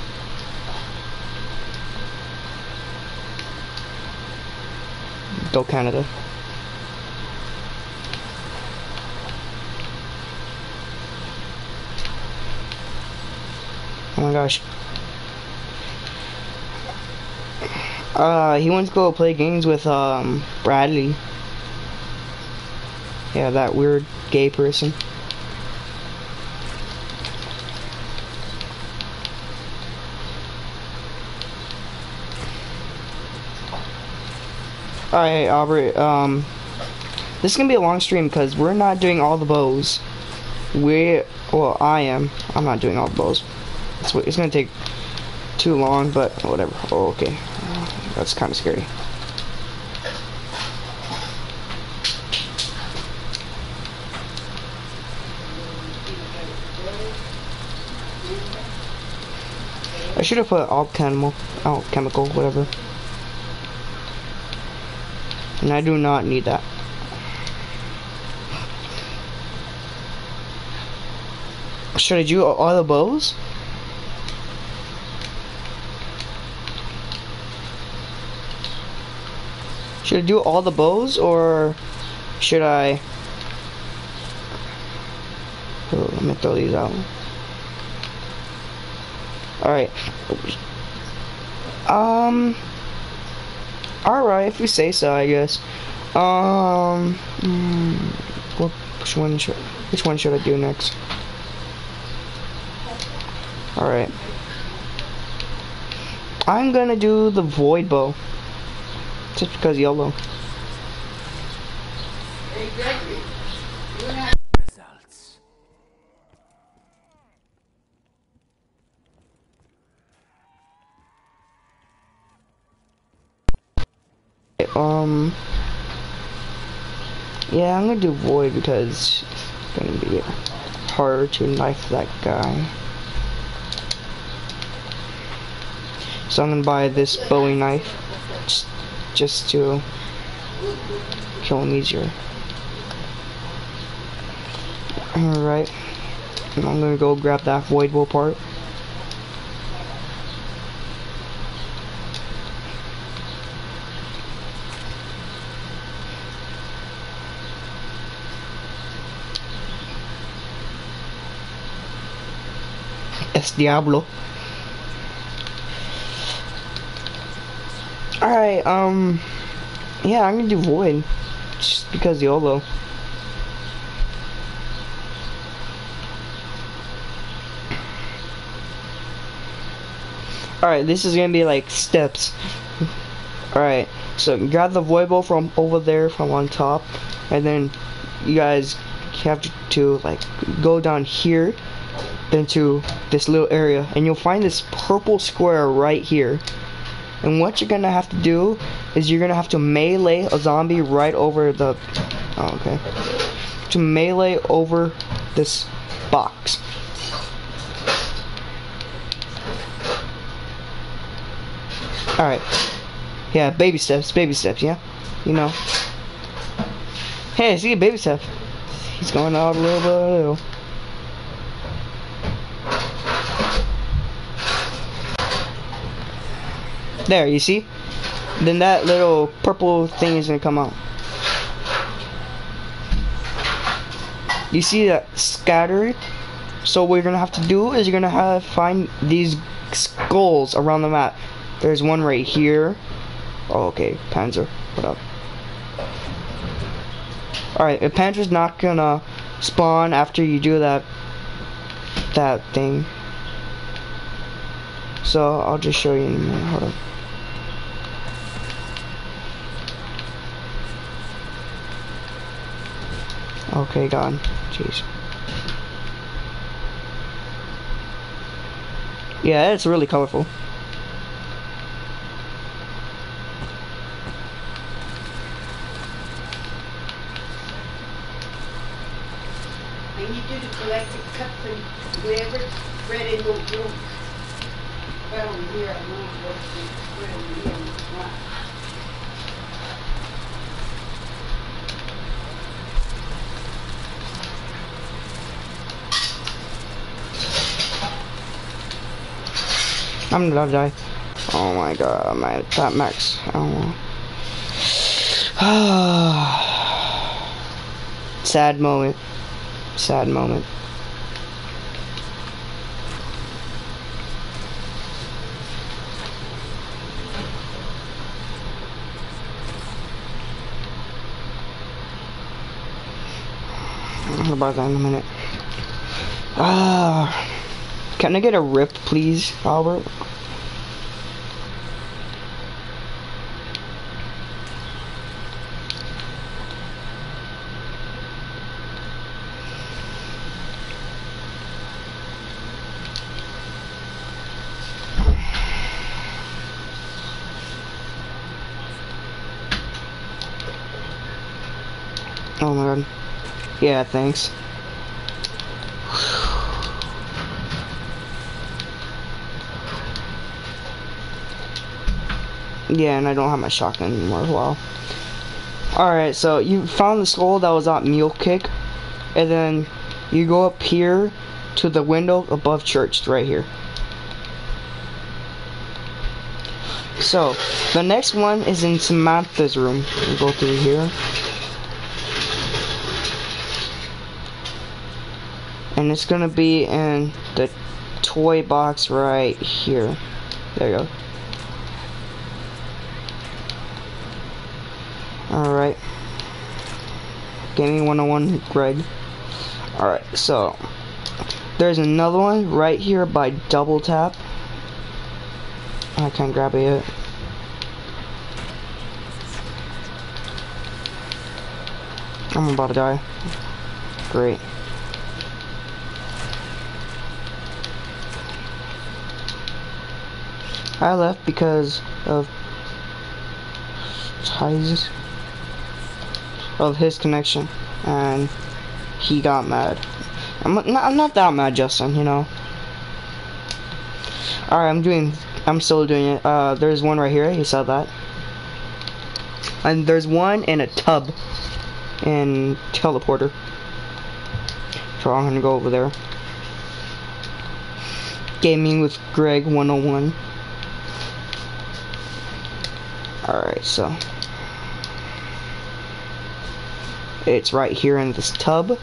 Go Canada. Oh my gosh. Uh, he wants to go play games with, um, Bradley. Yeah, that weird gay person. Alright, Albert, um, this is gonna be a long stream because we're not doing all the bows. We, well, I am. I'm not doing all the bows. It's, it's gonna take too long, but whatever. Oh, okay. That's kind of scary. I should have put alchemical, alchemical, whatever. And I do not need that. Should I do all the bows? Should I do all the bows, or should I? Oh, let me throw these out. Alright. Um. Alright, if you say so, I guess. Um. Mm, what, which one should Which one should I do next? Alright. I'm gonna do the void bow. Just because YOLO. Exactly. Results. Um. Yeah, I'm gonna do void because it's gonna be harder to knife that guy. So I'm gonna buy this Bowie knife just, just to kill him easier. Alright. I'm gonna go grab that void bow part. Es Diablo. Alright, um, yeah, I'm gonna do void, just because YOLO. Alright, this is gonna be like steps. Alright, so grab the void bow from over there from on top, and then you guys have to, to like go down here into this little area, and you'll find this purple square right here. And what you're gonna have to do is you're gonna have to melee a zombie right over the, oh, okay, to melee over this box. Alright, yeah, baby steps, baby steps, yeah, you know. Hey, see a baby step. He's going out a little bit, a little. There, you see? Then that little purple thing is gonna come out. You see that scattered? So what you're gonna have to do is you're gonna have find these skulls around the map. There's one right here. Oh, okay, Panzer, what up? Alright, if Panzer's not gonna spawn after you do that that thing. So I'll just show you in a minute. Hold on. Okay, God. Jeez. Yeah, it's really colorful. I need you to collect the cups and whatever spread in those rooms. Right over here, I know what's spread over here on the front. I'm gonna die. Oh my god, my that max. Oh. Sad moment. Sad moment. I'll about that in a minute. Ah, can I get a rift, please, Albert? Oh my god. Yeah, thanks. Yeah, and I don't have my shotgun anymore as well. Alright, so you found the skull that was at Mule Kick, and then you go up here to the window above church, right here. So, the next one is in Samantha's room. We'll go through here. And it's gonna be in the toy box right here. There you go. Alright. Gaming one oh one, Greg. Alright, so there's another one right here by Double Tap. I can't grab it yet. I'm about to die. Great. I left because of ties of his connection, and he got mad. I'm not, I'm not that mad, Justin. You know. All right, I'm doing. I'm still doing it. Uh, there's one right here. You saw that. And there's one in a tub in teleporter. So I'm gonna go over there. Gaming with Greg one oh one. Alright, so it's right here in this tub.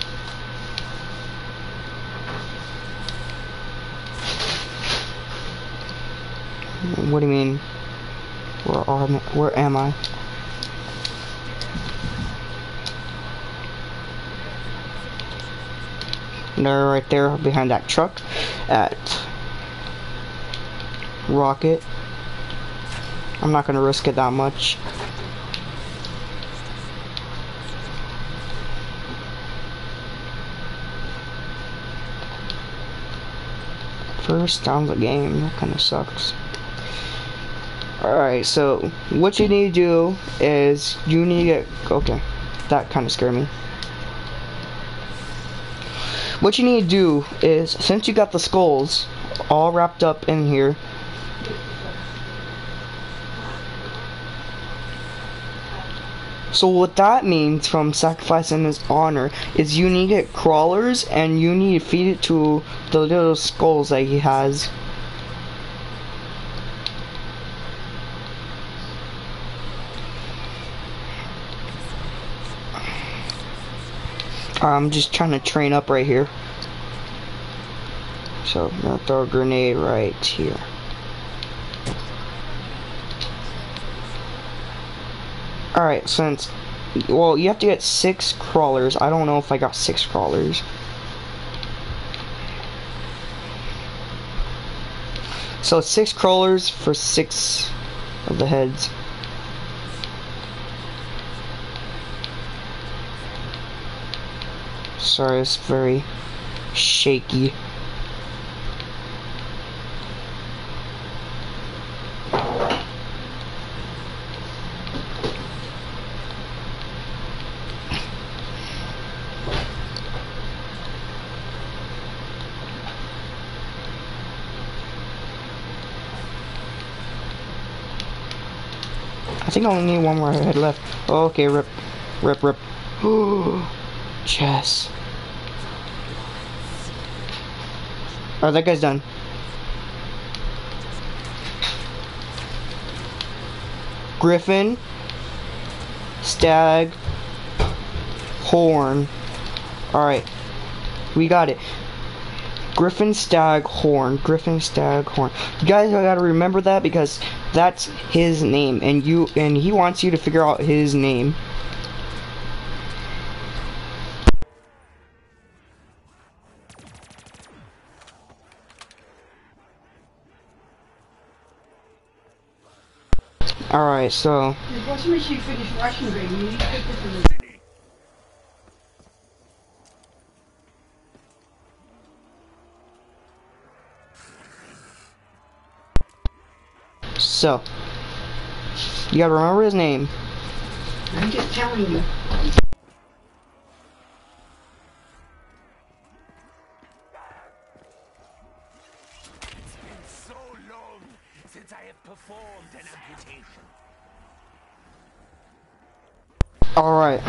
What do you mean? Where are where am I? They're right there behind that truck at Rocket. I'm not gonna risk it that much. First down the game, that kinda sucks. Alright, so what you need to do is you need to get okay. That kinda scared me. What you need to do is, since you got the skulls all wrapped up in here, so what that means from sacrificing his honor is you need to get crawlers and you need to feed it to the little skulls that he has. I'm just trying to train up right here. So I'm gonna throw a grenade right here. Alright, since, well, you have to get six crawlers. I don't know if I got six crawlers. So six crawlers for six of the heads. Sorry, it's very shaky. I think I only need one more head left. Oh, okay, rip. Rip, rip. Chess. Oh, that guy's done. Griffin. Stag. Horn. Alright. We got it. Griffin, Stag, Horn. Griffin, Stag, Horn. You guys gotta remember that because that's his name, and you and he wants you to figure out his name. Alright, so The washing machine finished washing, baby. You need to put this in the... So, you gotta remember his name. I'm just telling you. It's been so long since I have performed an amputation. Alright.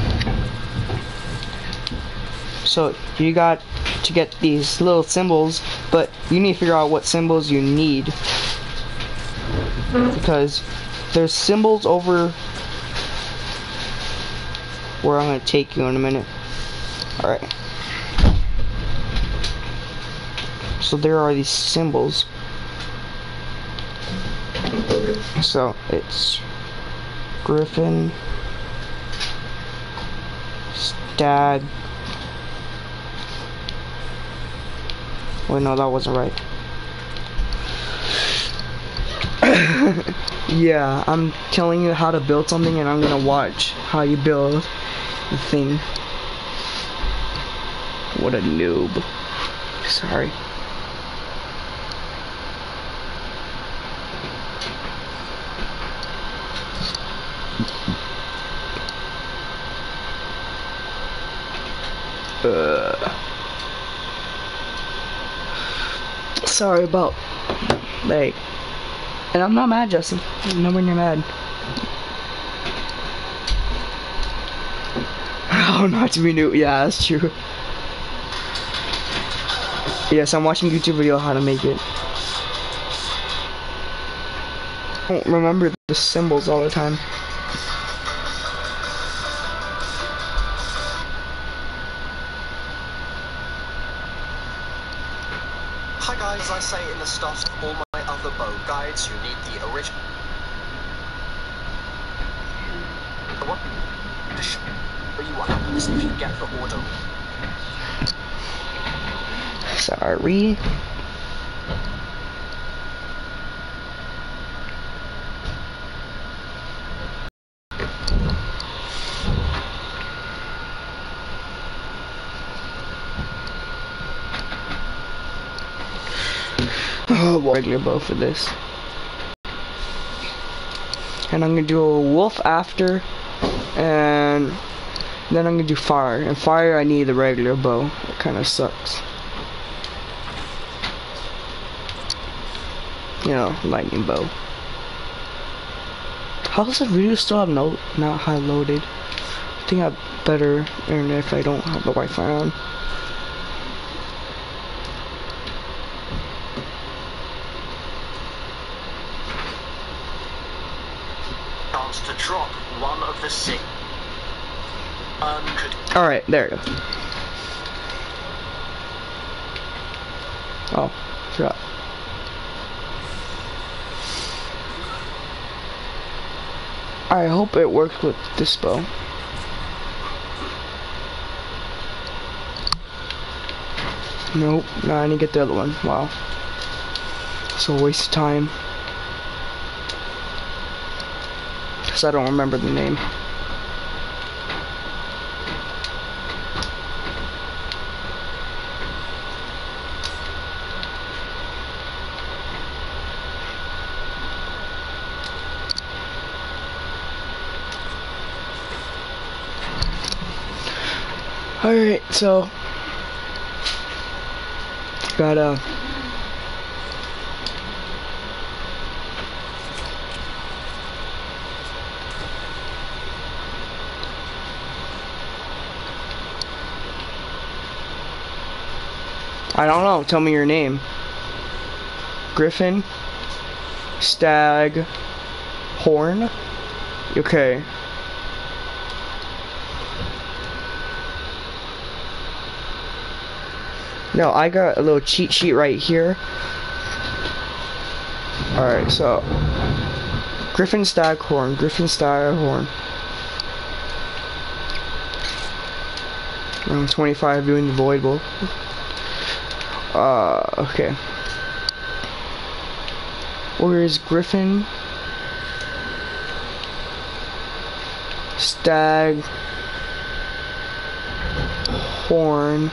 So, you got to get these little symbols, but you need to figure out what symbols you need. Because there's symbols over where I'm gonna take you in a minute. Alright. So there are these symbols. So it's Griffin, Stag. Wait, no, that wasn't right. Yeah, I'm telling you how to build something and I'm gonna watch how you build the thing. What a noob. Sorry. Uh, sorry about, like, and I'm not mad, Justin. I'm nowhere near mad. Oh, not to be new. Yeah, that's true. Yes, I'm watching YouTube video how to make it. I don't remember the symbols all the time. Hi guys, as I say in the start of all my other bow guides, you need the original. The one to show you what happens if you get the order. Sorry. Oh, regular bow for this. And I'm gonna do a wolf after, and then I'm gonna do fire. And fire, I need the regular bow. It kind of sucks. You know, lightning bow. How does the video still have no not high loaded? I think I have better internet if I don't have the Wi-Fi on. Chance to drop one of the six. Um, could All right, there we go. Oh, forgot. I hope it works with this bow. Nope, no, I need to get the other one. Wow. It's a waste of time. Because I don't remember the name. Alright, so gotta I don't know. Tell me your name. Griffin. Stag. Horn. Okay. No, I got a little cheat sheet right here. Alright, so Griffin Staghorn, Griffin Staghorn. I'm twenty-five doing the voidable. Uh, okay. Where is Griffin Stag Horn?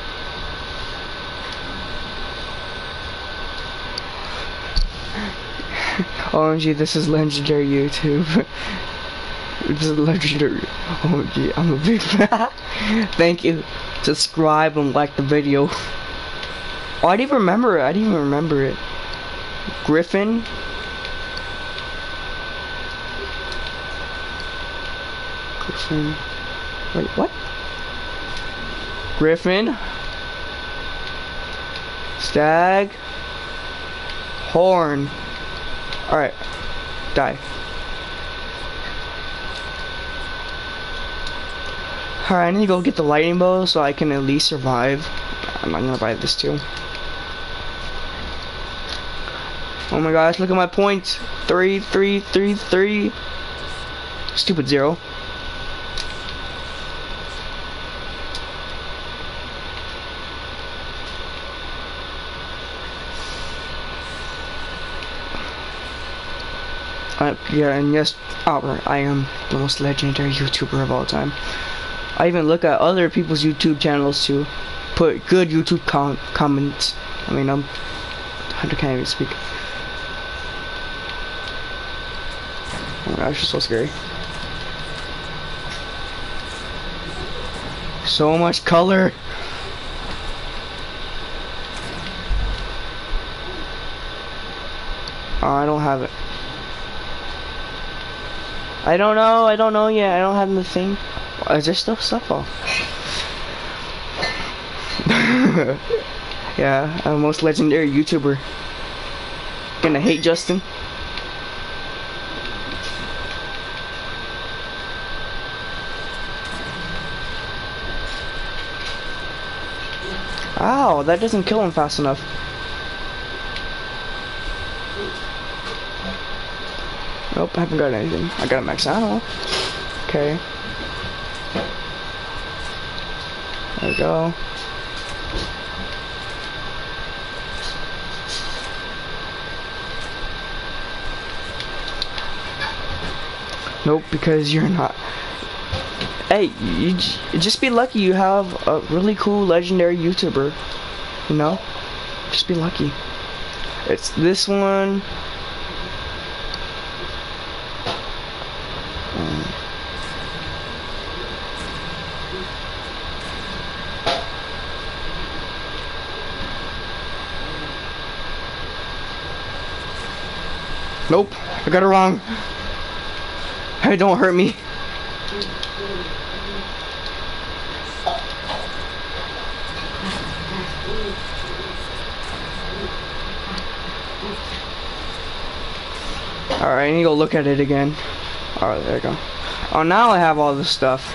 O M G, this is legendary YouTube. This is legendary. O M G, I'm a big fan. Thank you. Subscribe and like the video. Oh, I didn't remember it. I didn't even remember it. Griffin. Griffin. Wait, what? Griffin. Stag. Horn. Alright. Die. Alright, I need to go get the lightning bow so I can at least survive. I'm not gonna buy this too. Oh my gosh, look at my points. Three, three, three, three. Stupid zero. Uh, yeah, and yes, Albert, I am the most legendary YouTuber of all time. I even look at other people's YouTube channels to put good YouTube com comments. I mean, I'm, I can't even speak. Oh my gosh, it's so scary. So much color. Oh, I don't have it. I don't know, I don't know yet, I don't have the thing. Is there still stuff off? Yeah, I'm the most legendary YouTuber. Gonna hate Justin. Ow, that doesn't kill him fast enough. Nope, I haven't got anything. I got a max ammo. Okay. There we go. Nope, because you're not. Hey, you j just be lucky you have a really cool legendary YouTuber. You know? Just be lucky. It's this one. Nope, I got it wrong. Hey, don't hurt me. Alright, I need to go look at it again. Alright, there you go. Oh, now I have all this stuff.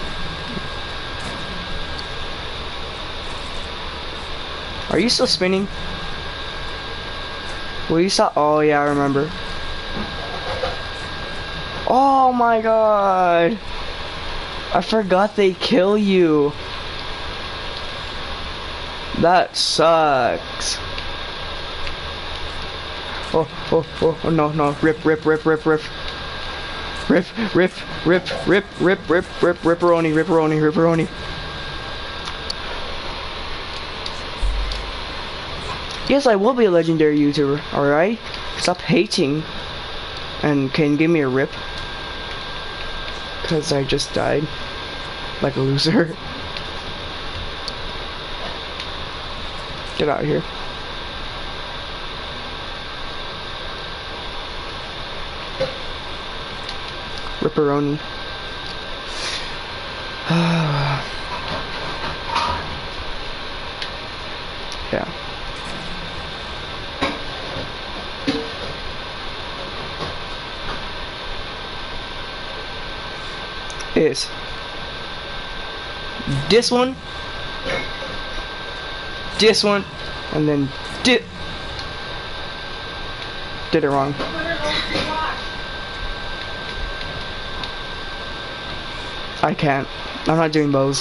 Are you still spinning? Will you stop? Oh, yeah, I remember. Oh my god! I forgot they kill you. That sucks. Oh, oh, oh, oh, no, no. Rip, rip, rip, rip, rip. Rip, rip, rip, rip, rip, rip, rip, ripperoni, ripperoni, ripperoni. Yes, I will be a legendary YouTuber, alright? Stop hating. And can you give me a rip? Because I just died. Like a loser. Get out of here. Ripperoni. Yeah. is this one, this one, and then di- did it wrong. I can't. I'm not doing bows.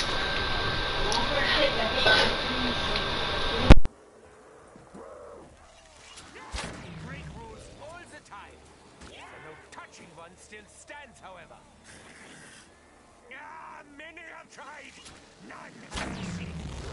Break rules all the time. The no touching one still stands, however. Ah, many have tried. None succeed.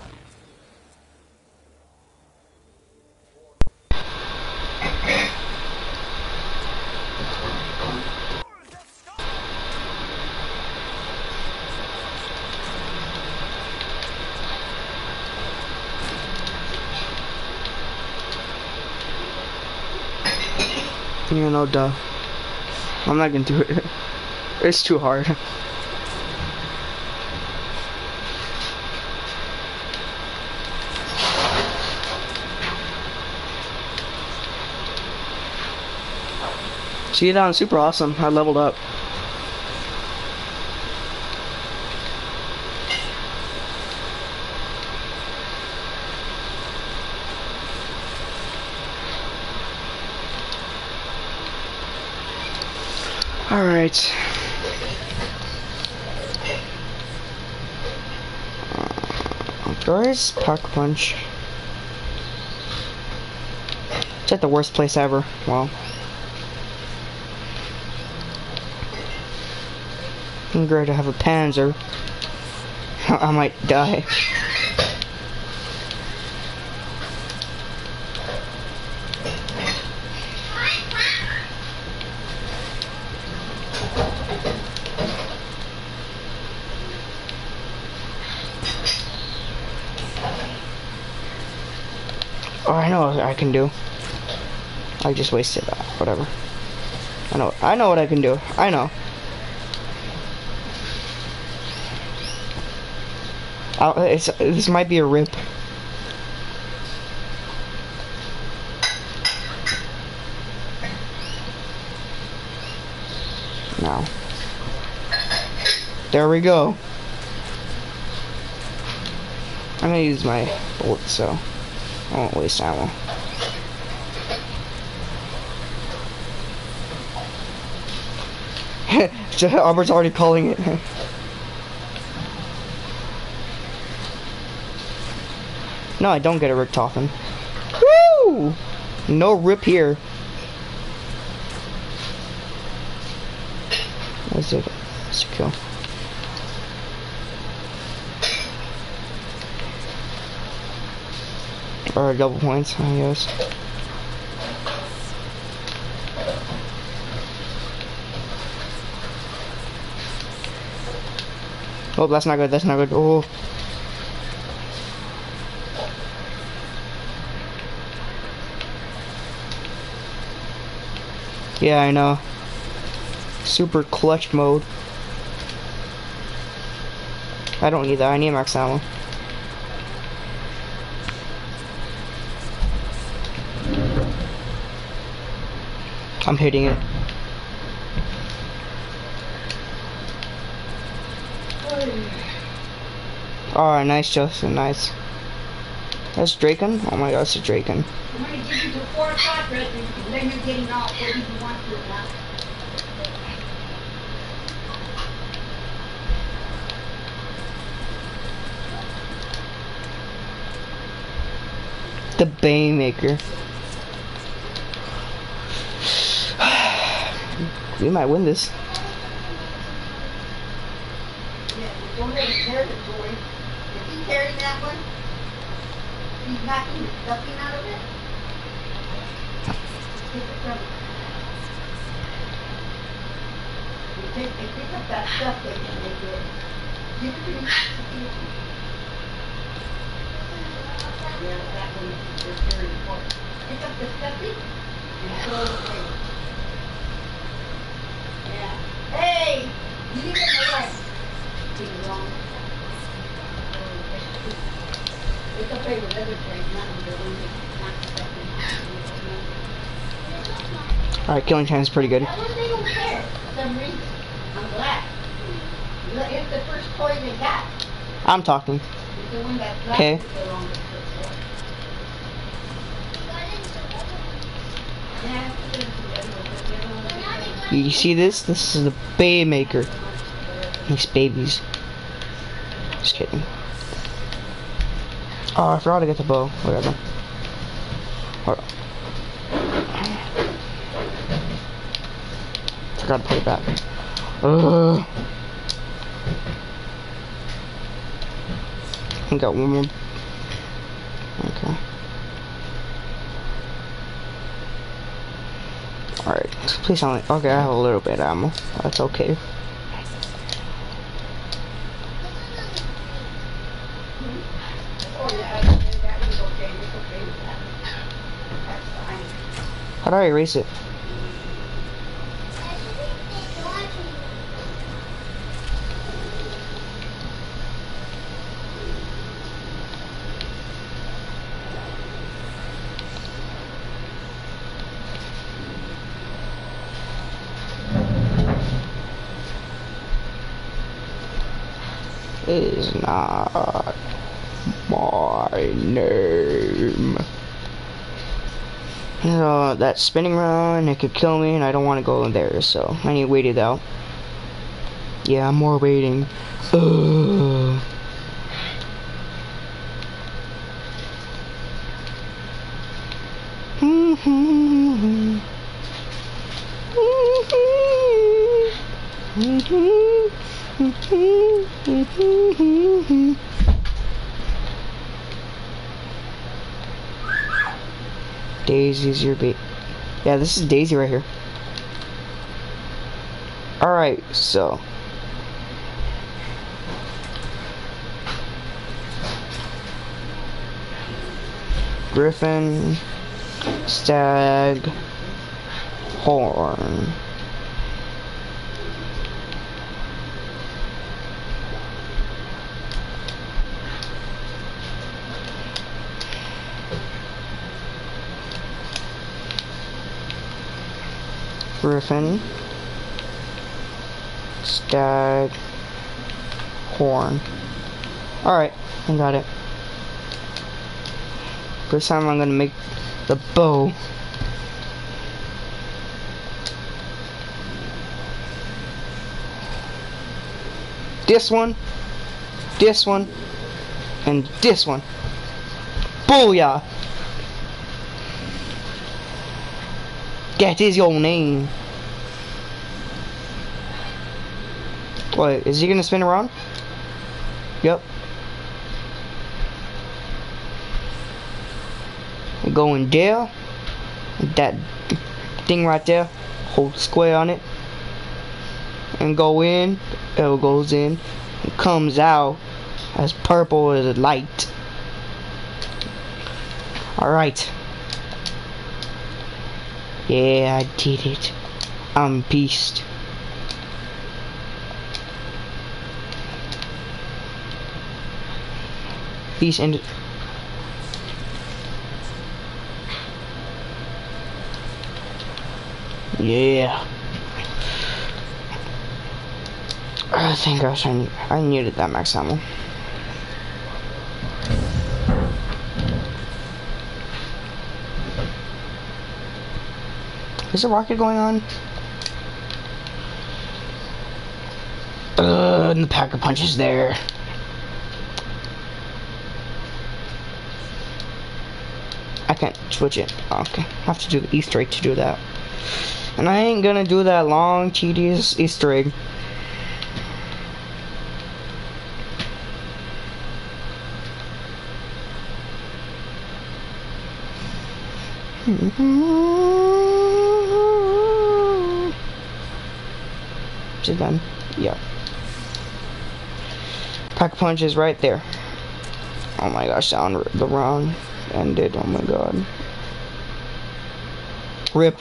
You know, duh. I'm not gonna do it. It's too hard. See that on super awesome. I leveled up. All right. Where's Pack Punch? It's at the worst place ever. Well, I'm great to have a Panzer. I might die. Oh, I know what I can do. I just wasted that. Whatever. I know. I know what I can do. I know. I'll, it's this might be a rip. Now. There we go. I'm gonna use my bullet, so I won't waste ammo. Albert's already calling it. No, I don't get a Richtofen. Woo! No rip here. What's it? It's a kill. Or double points, I guess. Oh, that's not good, that's not good. Oh. Yeah, I know. Super clutch mode. I don't need that, I need max ammo. I'm hitting it. Alright, nice, Justin, nice. That's Draken? Oh my god, it's a Draken. I'm going to give you to four o'clock, President, and then you're getting off whether you want to or not. The Baymaker. We might win this. Yeah, don't let him carry it, boy. If he carries that one, he's knocking the stuffing out of it. Take it from him. They take, they pick up that stuff they can make it. Give it to him. Yeah, that one is very important. Pick up the stuffing and throw it away. Yeah. Hey! You need to get away. Being wrong. It's okay with other trades, not with the one that's not expecting. Alright, killing time is pretty good. That one they don't care for some reason. I'm glad. It's the first toy they got. I'm talking. It's the one that Okay. lasted the longest. Yeah, it's the other one. You see this? This is the baby maker. Makes babies. Just kidding. Oh, I forgot to get the bow. Whatever. Hold on. Forgot to put it back. Ugh. I got one more. Okay. Alright. Please tell me. Okay, I have a little bit of ammo. That's okay. How do I erase it? Is not my name. You know, that spinning around, it could kill me, and I don't want to go in there, so I need to wait it out. Yeah, more waiting. Ugh. Daisy's your bait. Yeah, this is Daisy right here. Alright, so. Griffin, Stag, Horn. Griffin, Stag, Horn. Alright, I got it. This time I'm gonna make the bow. This one, this one, and this one. Booyah! That is your name. Wait, is he gonna spin around? Yep. Going there. That thing right there. Hold square on it. And go in. It goes in. It comes out as purple as a light. Alright. Yeah, I did it. I'm a beast. Beast and yeah. I think gosh, I, I needed that max ammo. Is a rocket going on? Ugh, and the pack of punches there. I can't switch it. Oh, okay, I have to do the Easter egg to do that. And I ain't gonna do that long, tedious Easter egg. Is it done? Yeah. Pack punch is right there. Oh my gosh, down the round ended. Oh my god. Rip.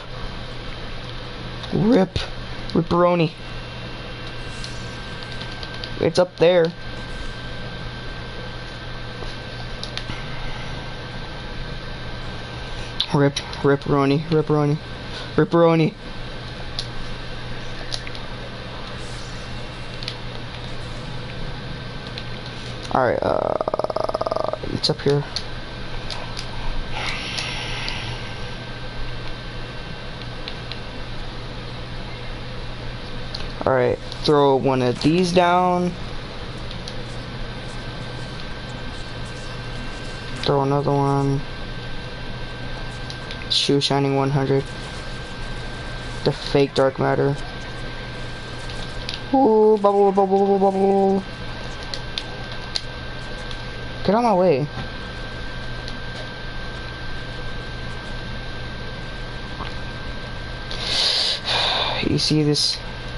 Rip. Ripperoni. It's up there. Rip, Ripperoni, Ripperoni, Ripperoni. Alright, uh, it's up here. Alright, throw one of these down. Throw another one. Shoe shining one hundred. The fake dark matter. Ooh, bubble, bubble, bubble, bubble. Get out of my way. You see this?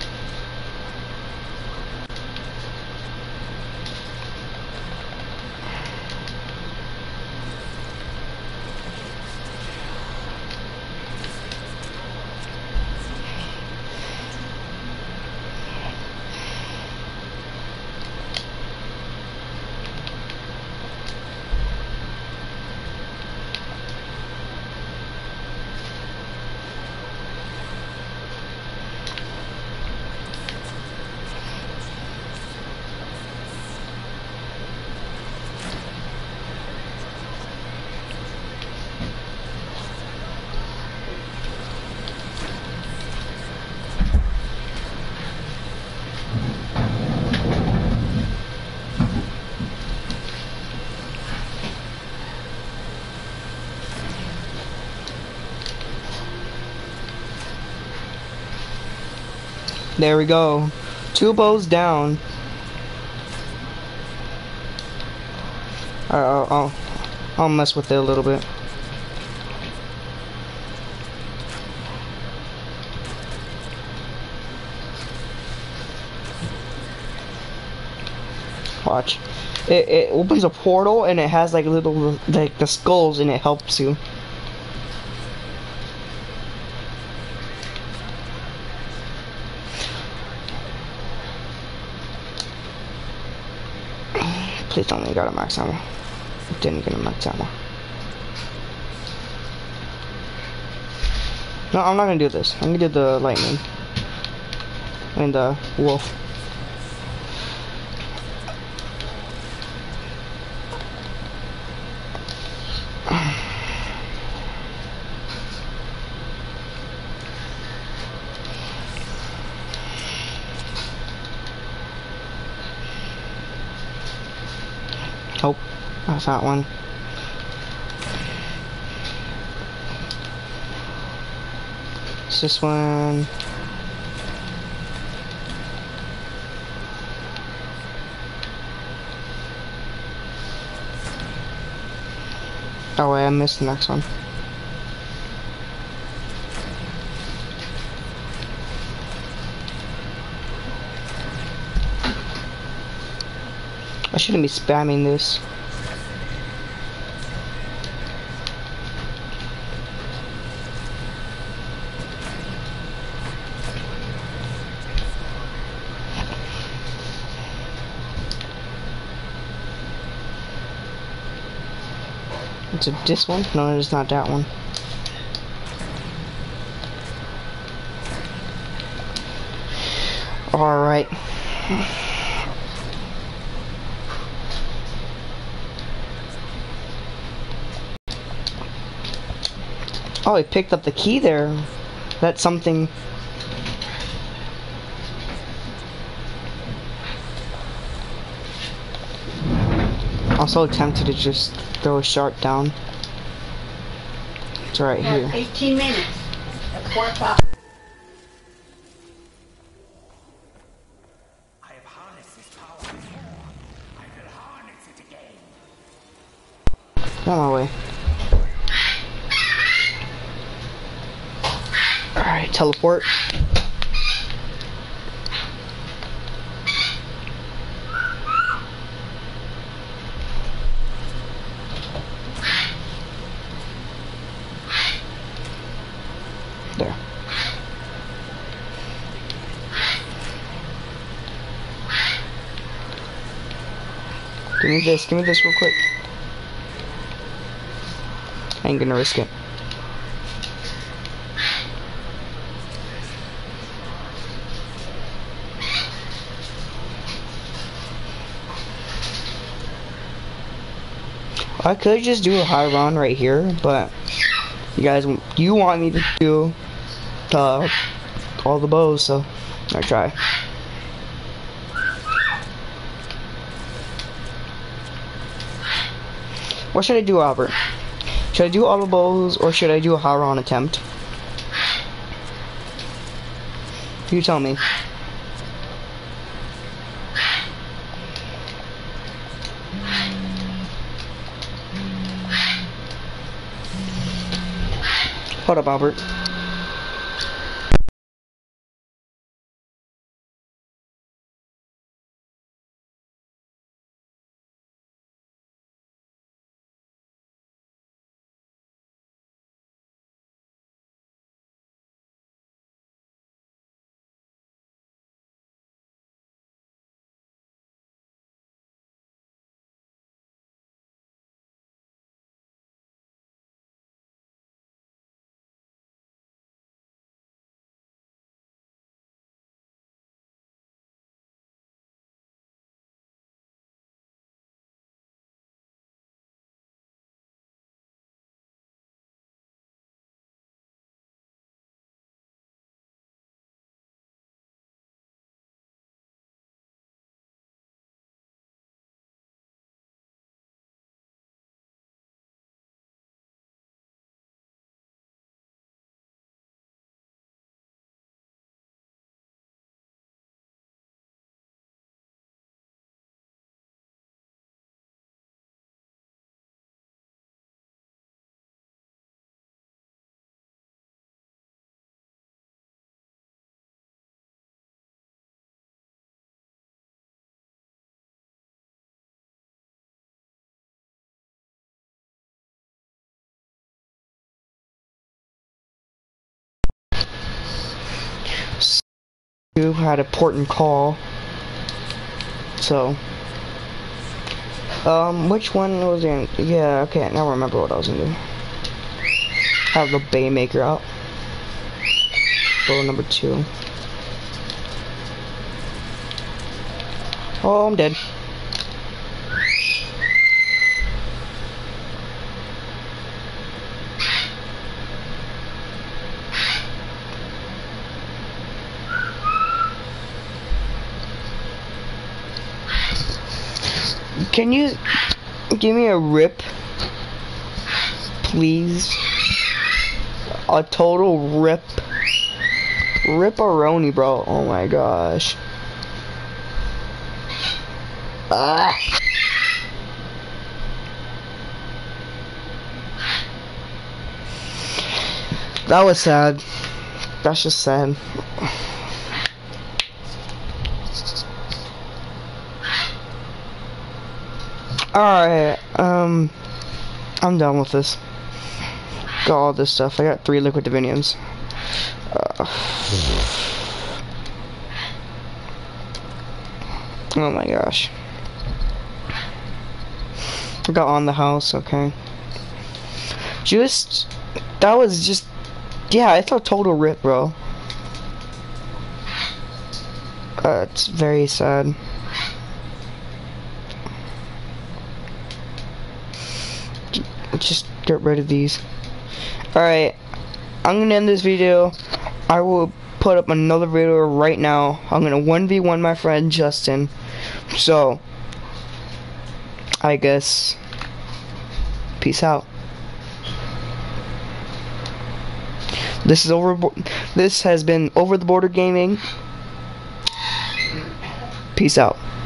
There we go. Two bows down. Alright, I'll, I'll, I'll mess with it a little bit. Watch. It, it opens a portal and it has like little, like the skulls, and it helps you. Please tell me you got a max ammo. Didn't get a max ammo. No, I'm not gonna do this. I'm gonna do the lightning. And the wolf. Oh, that's that one. It's this one. Oh wait, I missed the next one. I shouldn't be spamming this. It's a, this one? No, it's not that one. Alright. Oh, he picked up the key there. That's something. I'm so tempted to just throw a shark down. It's right here. eighteen minutes. At four o'clock. I have harnessed this power before. I will harness it again. Get out of my way. Alright, teleport. There. Give me this, give me this real quick. I ain't gonna risk it. I could just do a high run right here, but you guys, you want me to do uh, all the bows, so I try. What should I do, Albert? Should I do all the bows, or should I do a high run attempt? You tell me. Hold up, Albert. You had a important call. So, um, which one was in? Yeah, okay, now I remember what I was gonna do. Have the Baymaker out. Bow number two. Oh, I'm dead. Can you give me a rip, please? A total rip. Rip-a-roni, bro. Oh my gosh. Ah. That was sad. That's just sad. Alright, um, I'm done with this. Got all this stuff. I got three liquid diviniums. Uh, oh my gosh. I got on the house, okay. Just, that was just, yeah, it's a total rip, bro. Uh, it's very sad. Just get rid of these. Alright, I'm gonna end this video. I will put up another video right now. I'm gonna one v one my friend Justin. So, I guess, peace out. This is over. This has been Over the Border Gaming. Peace out.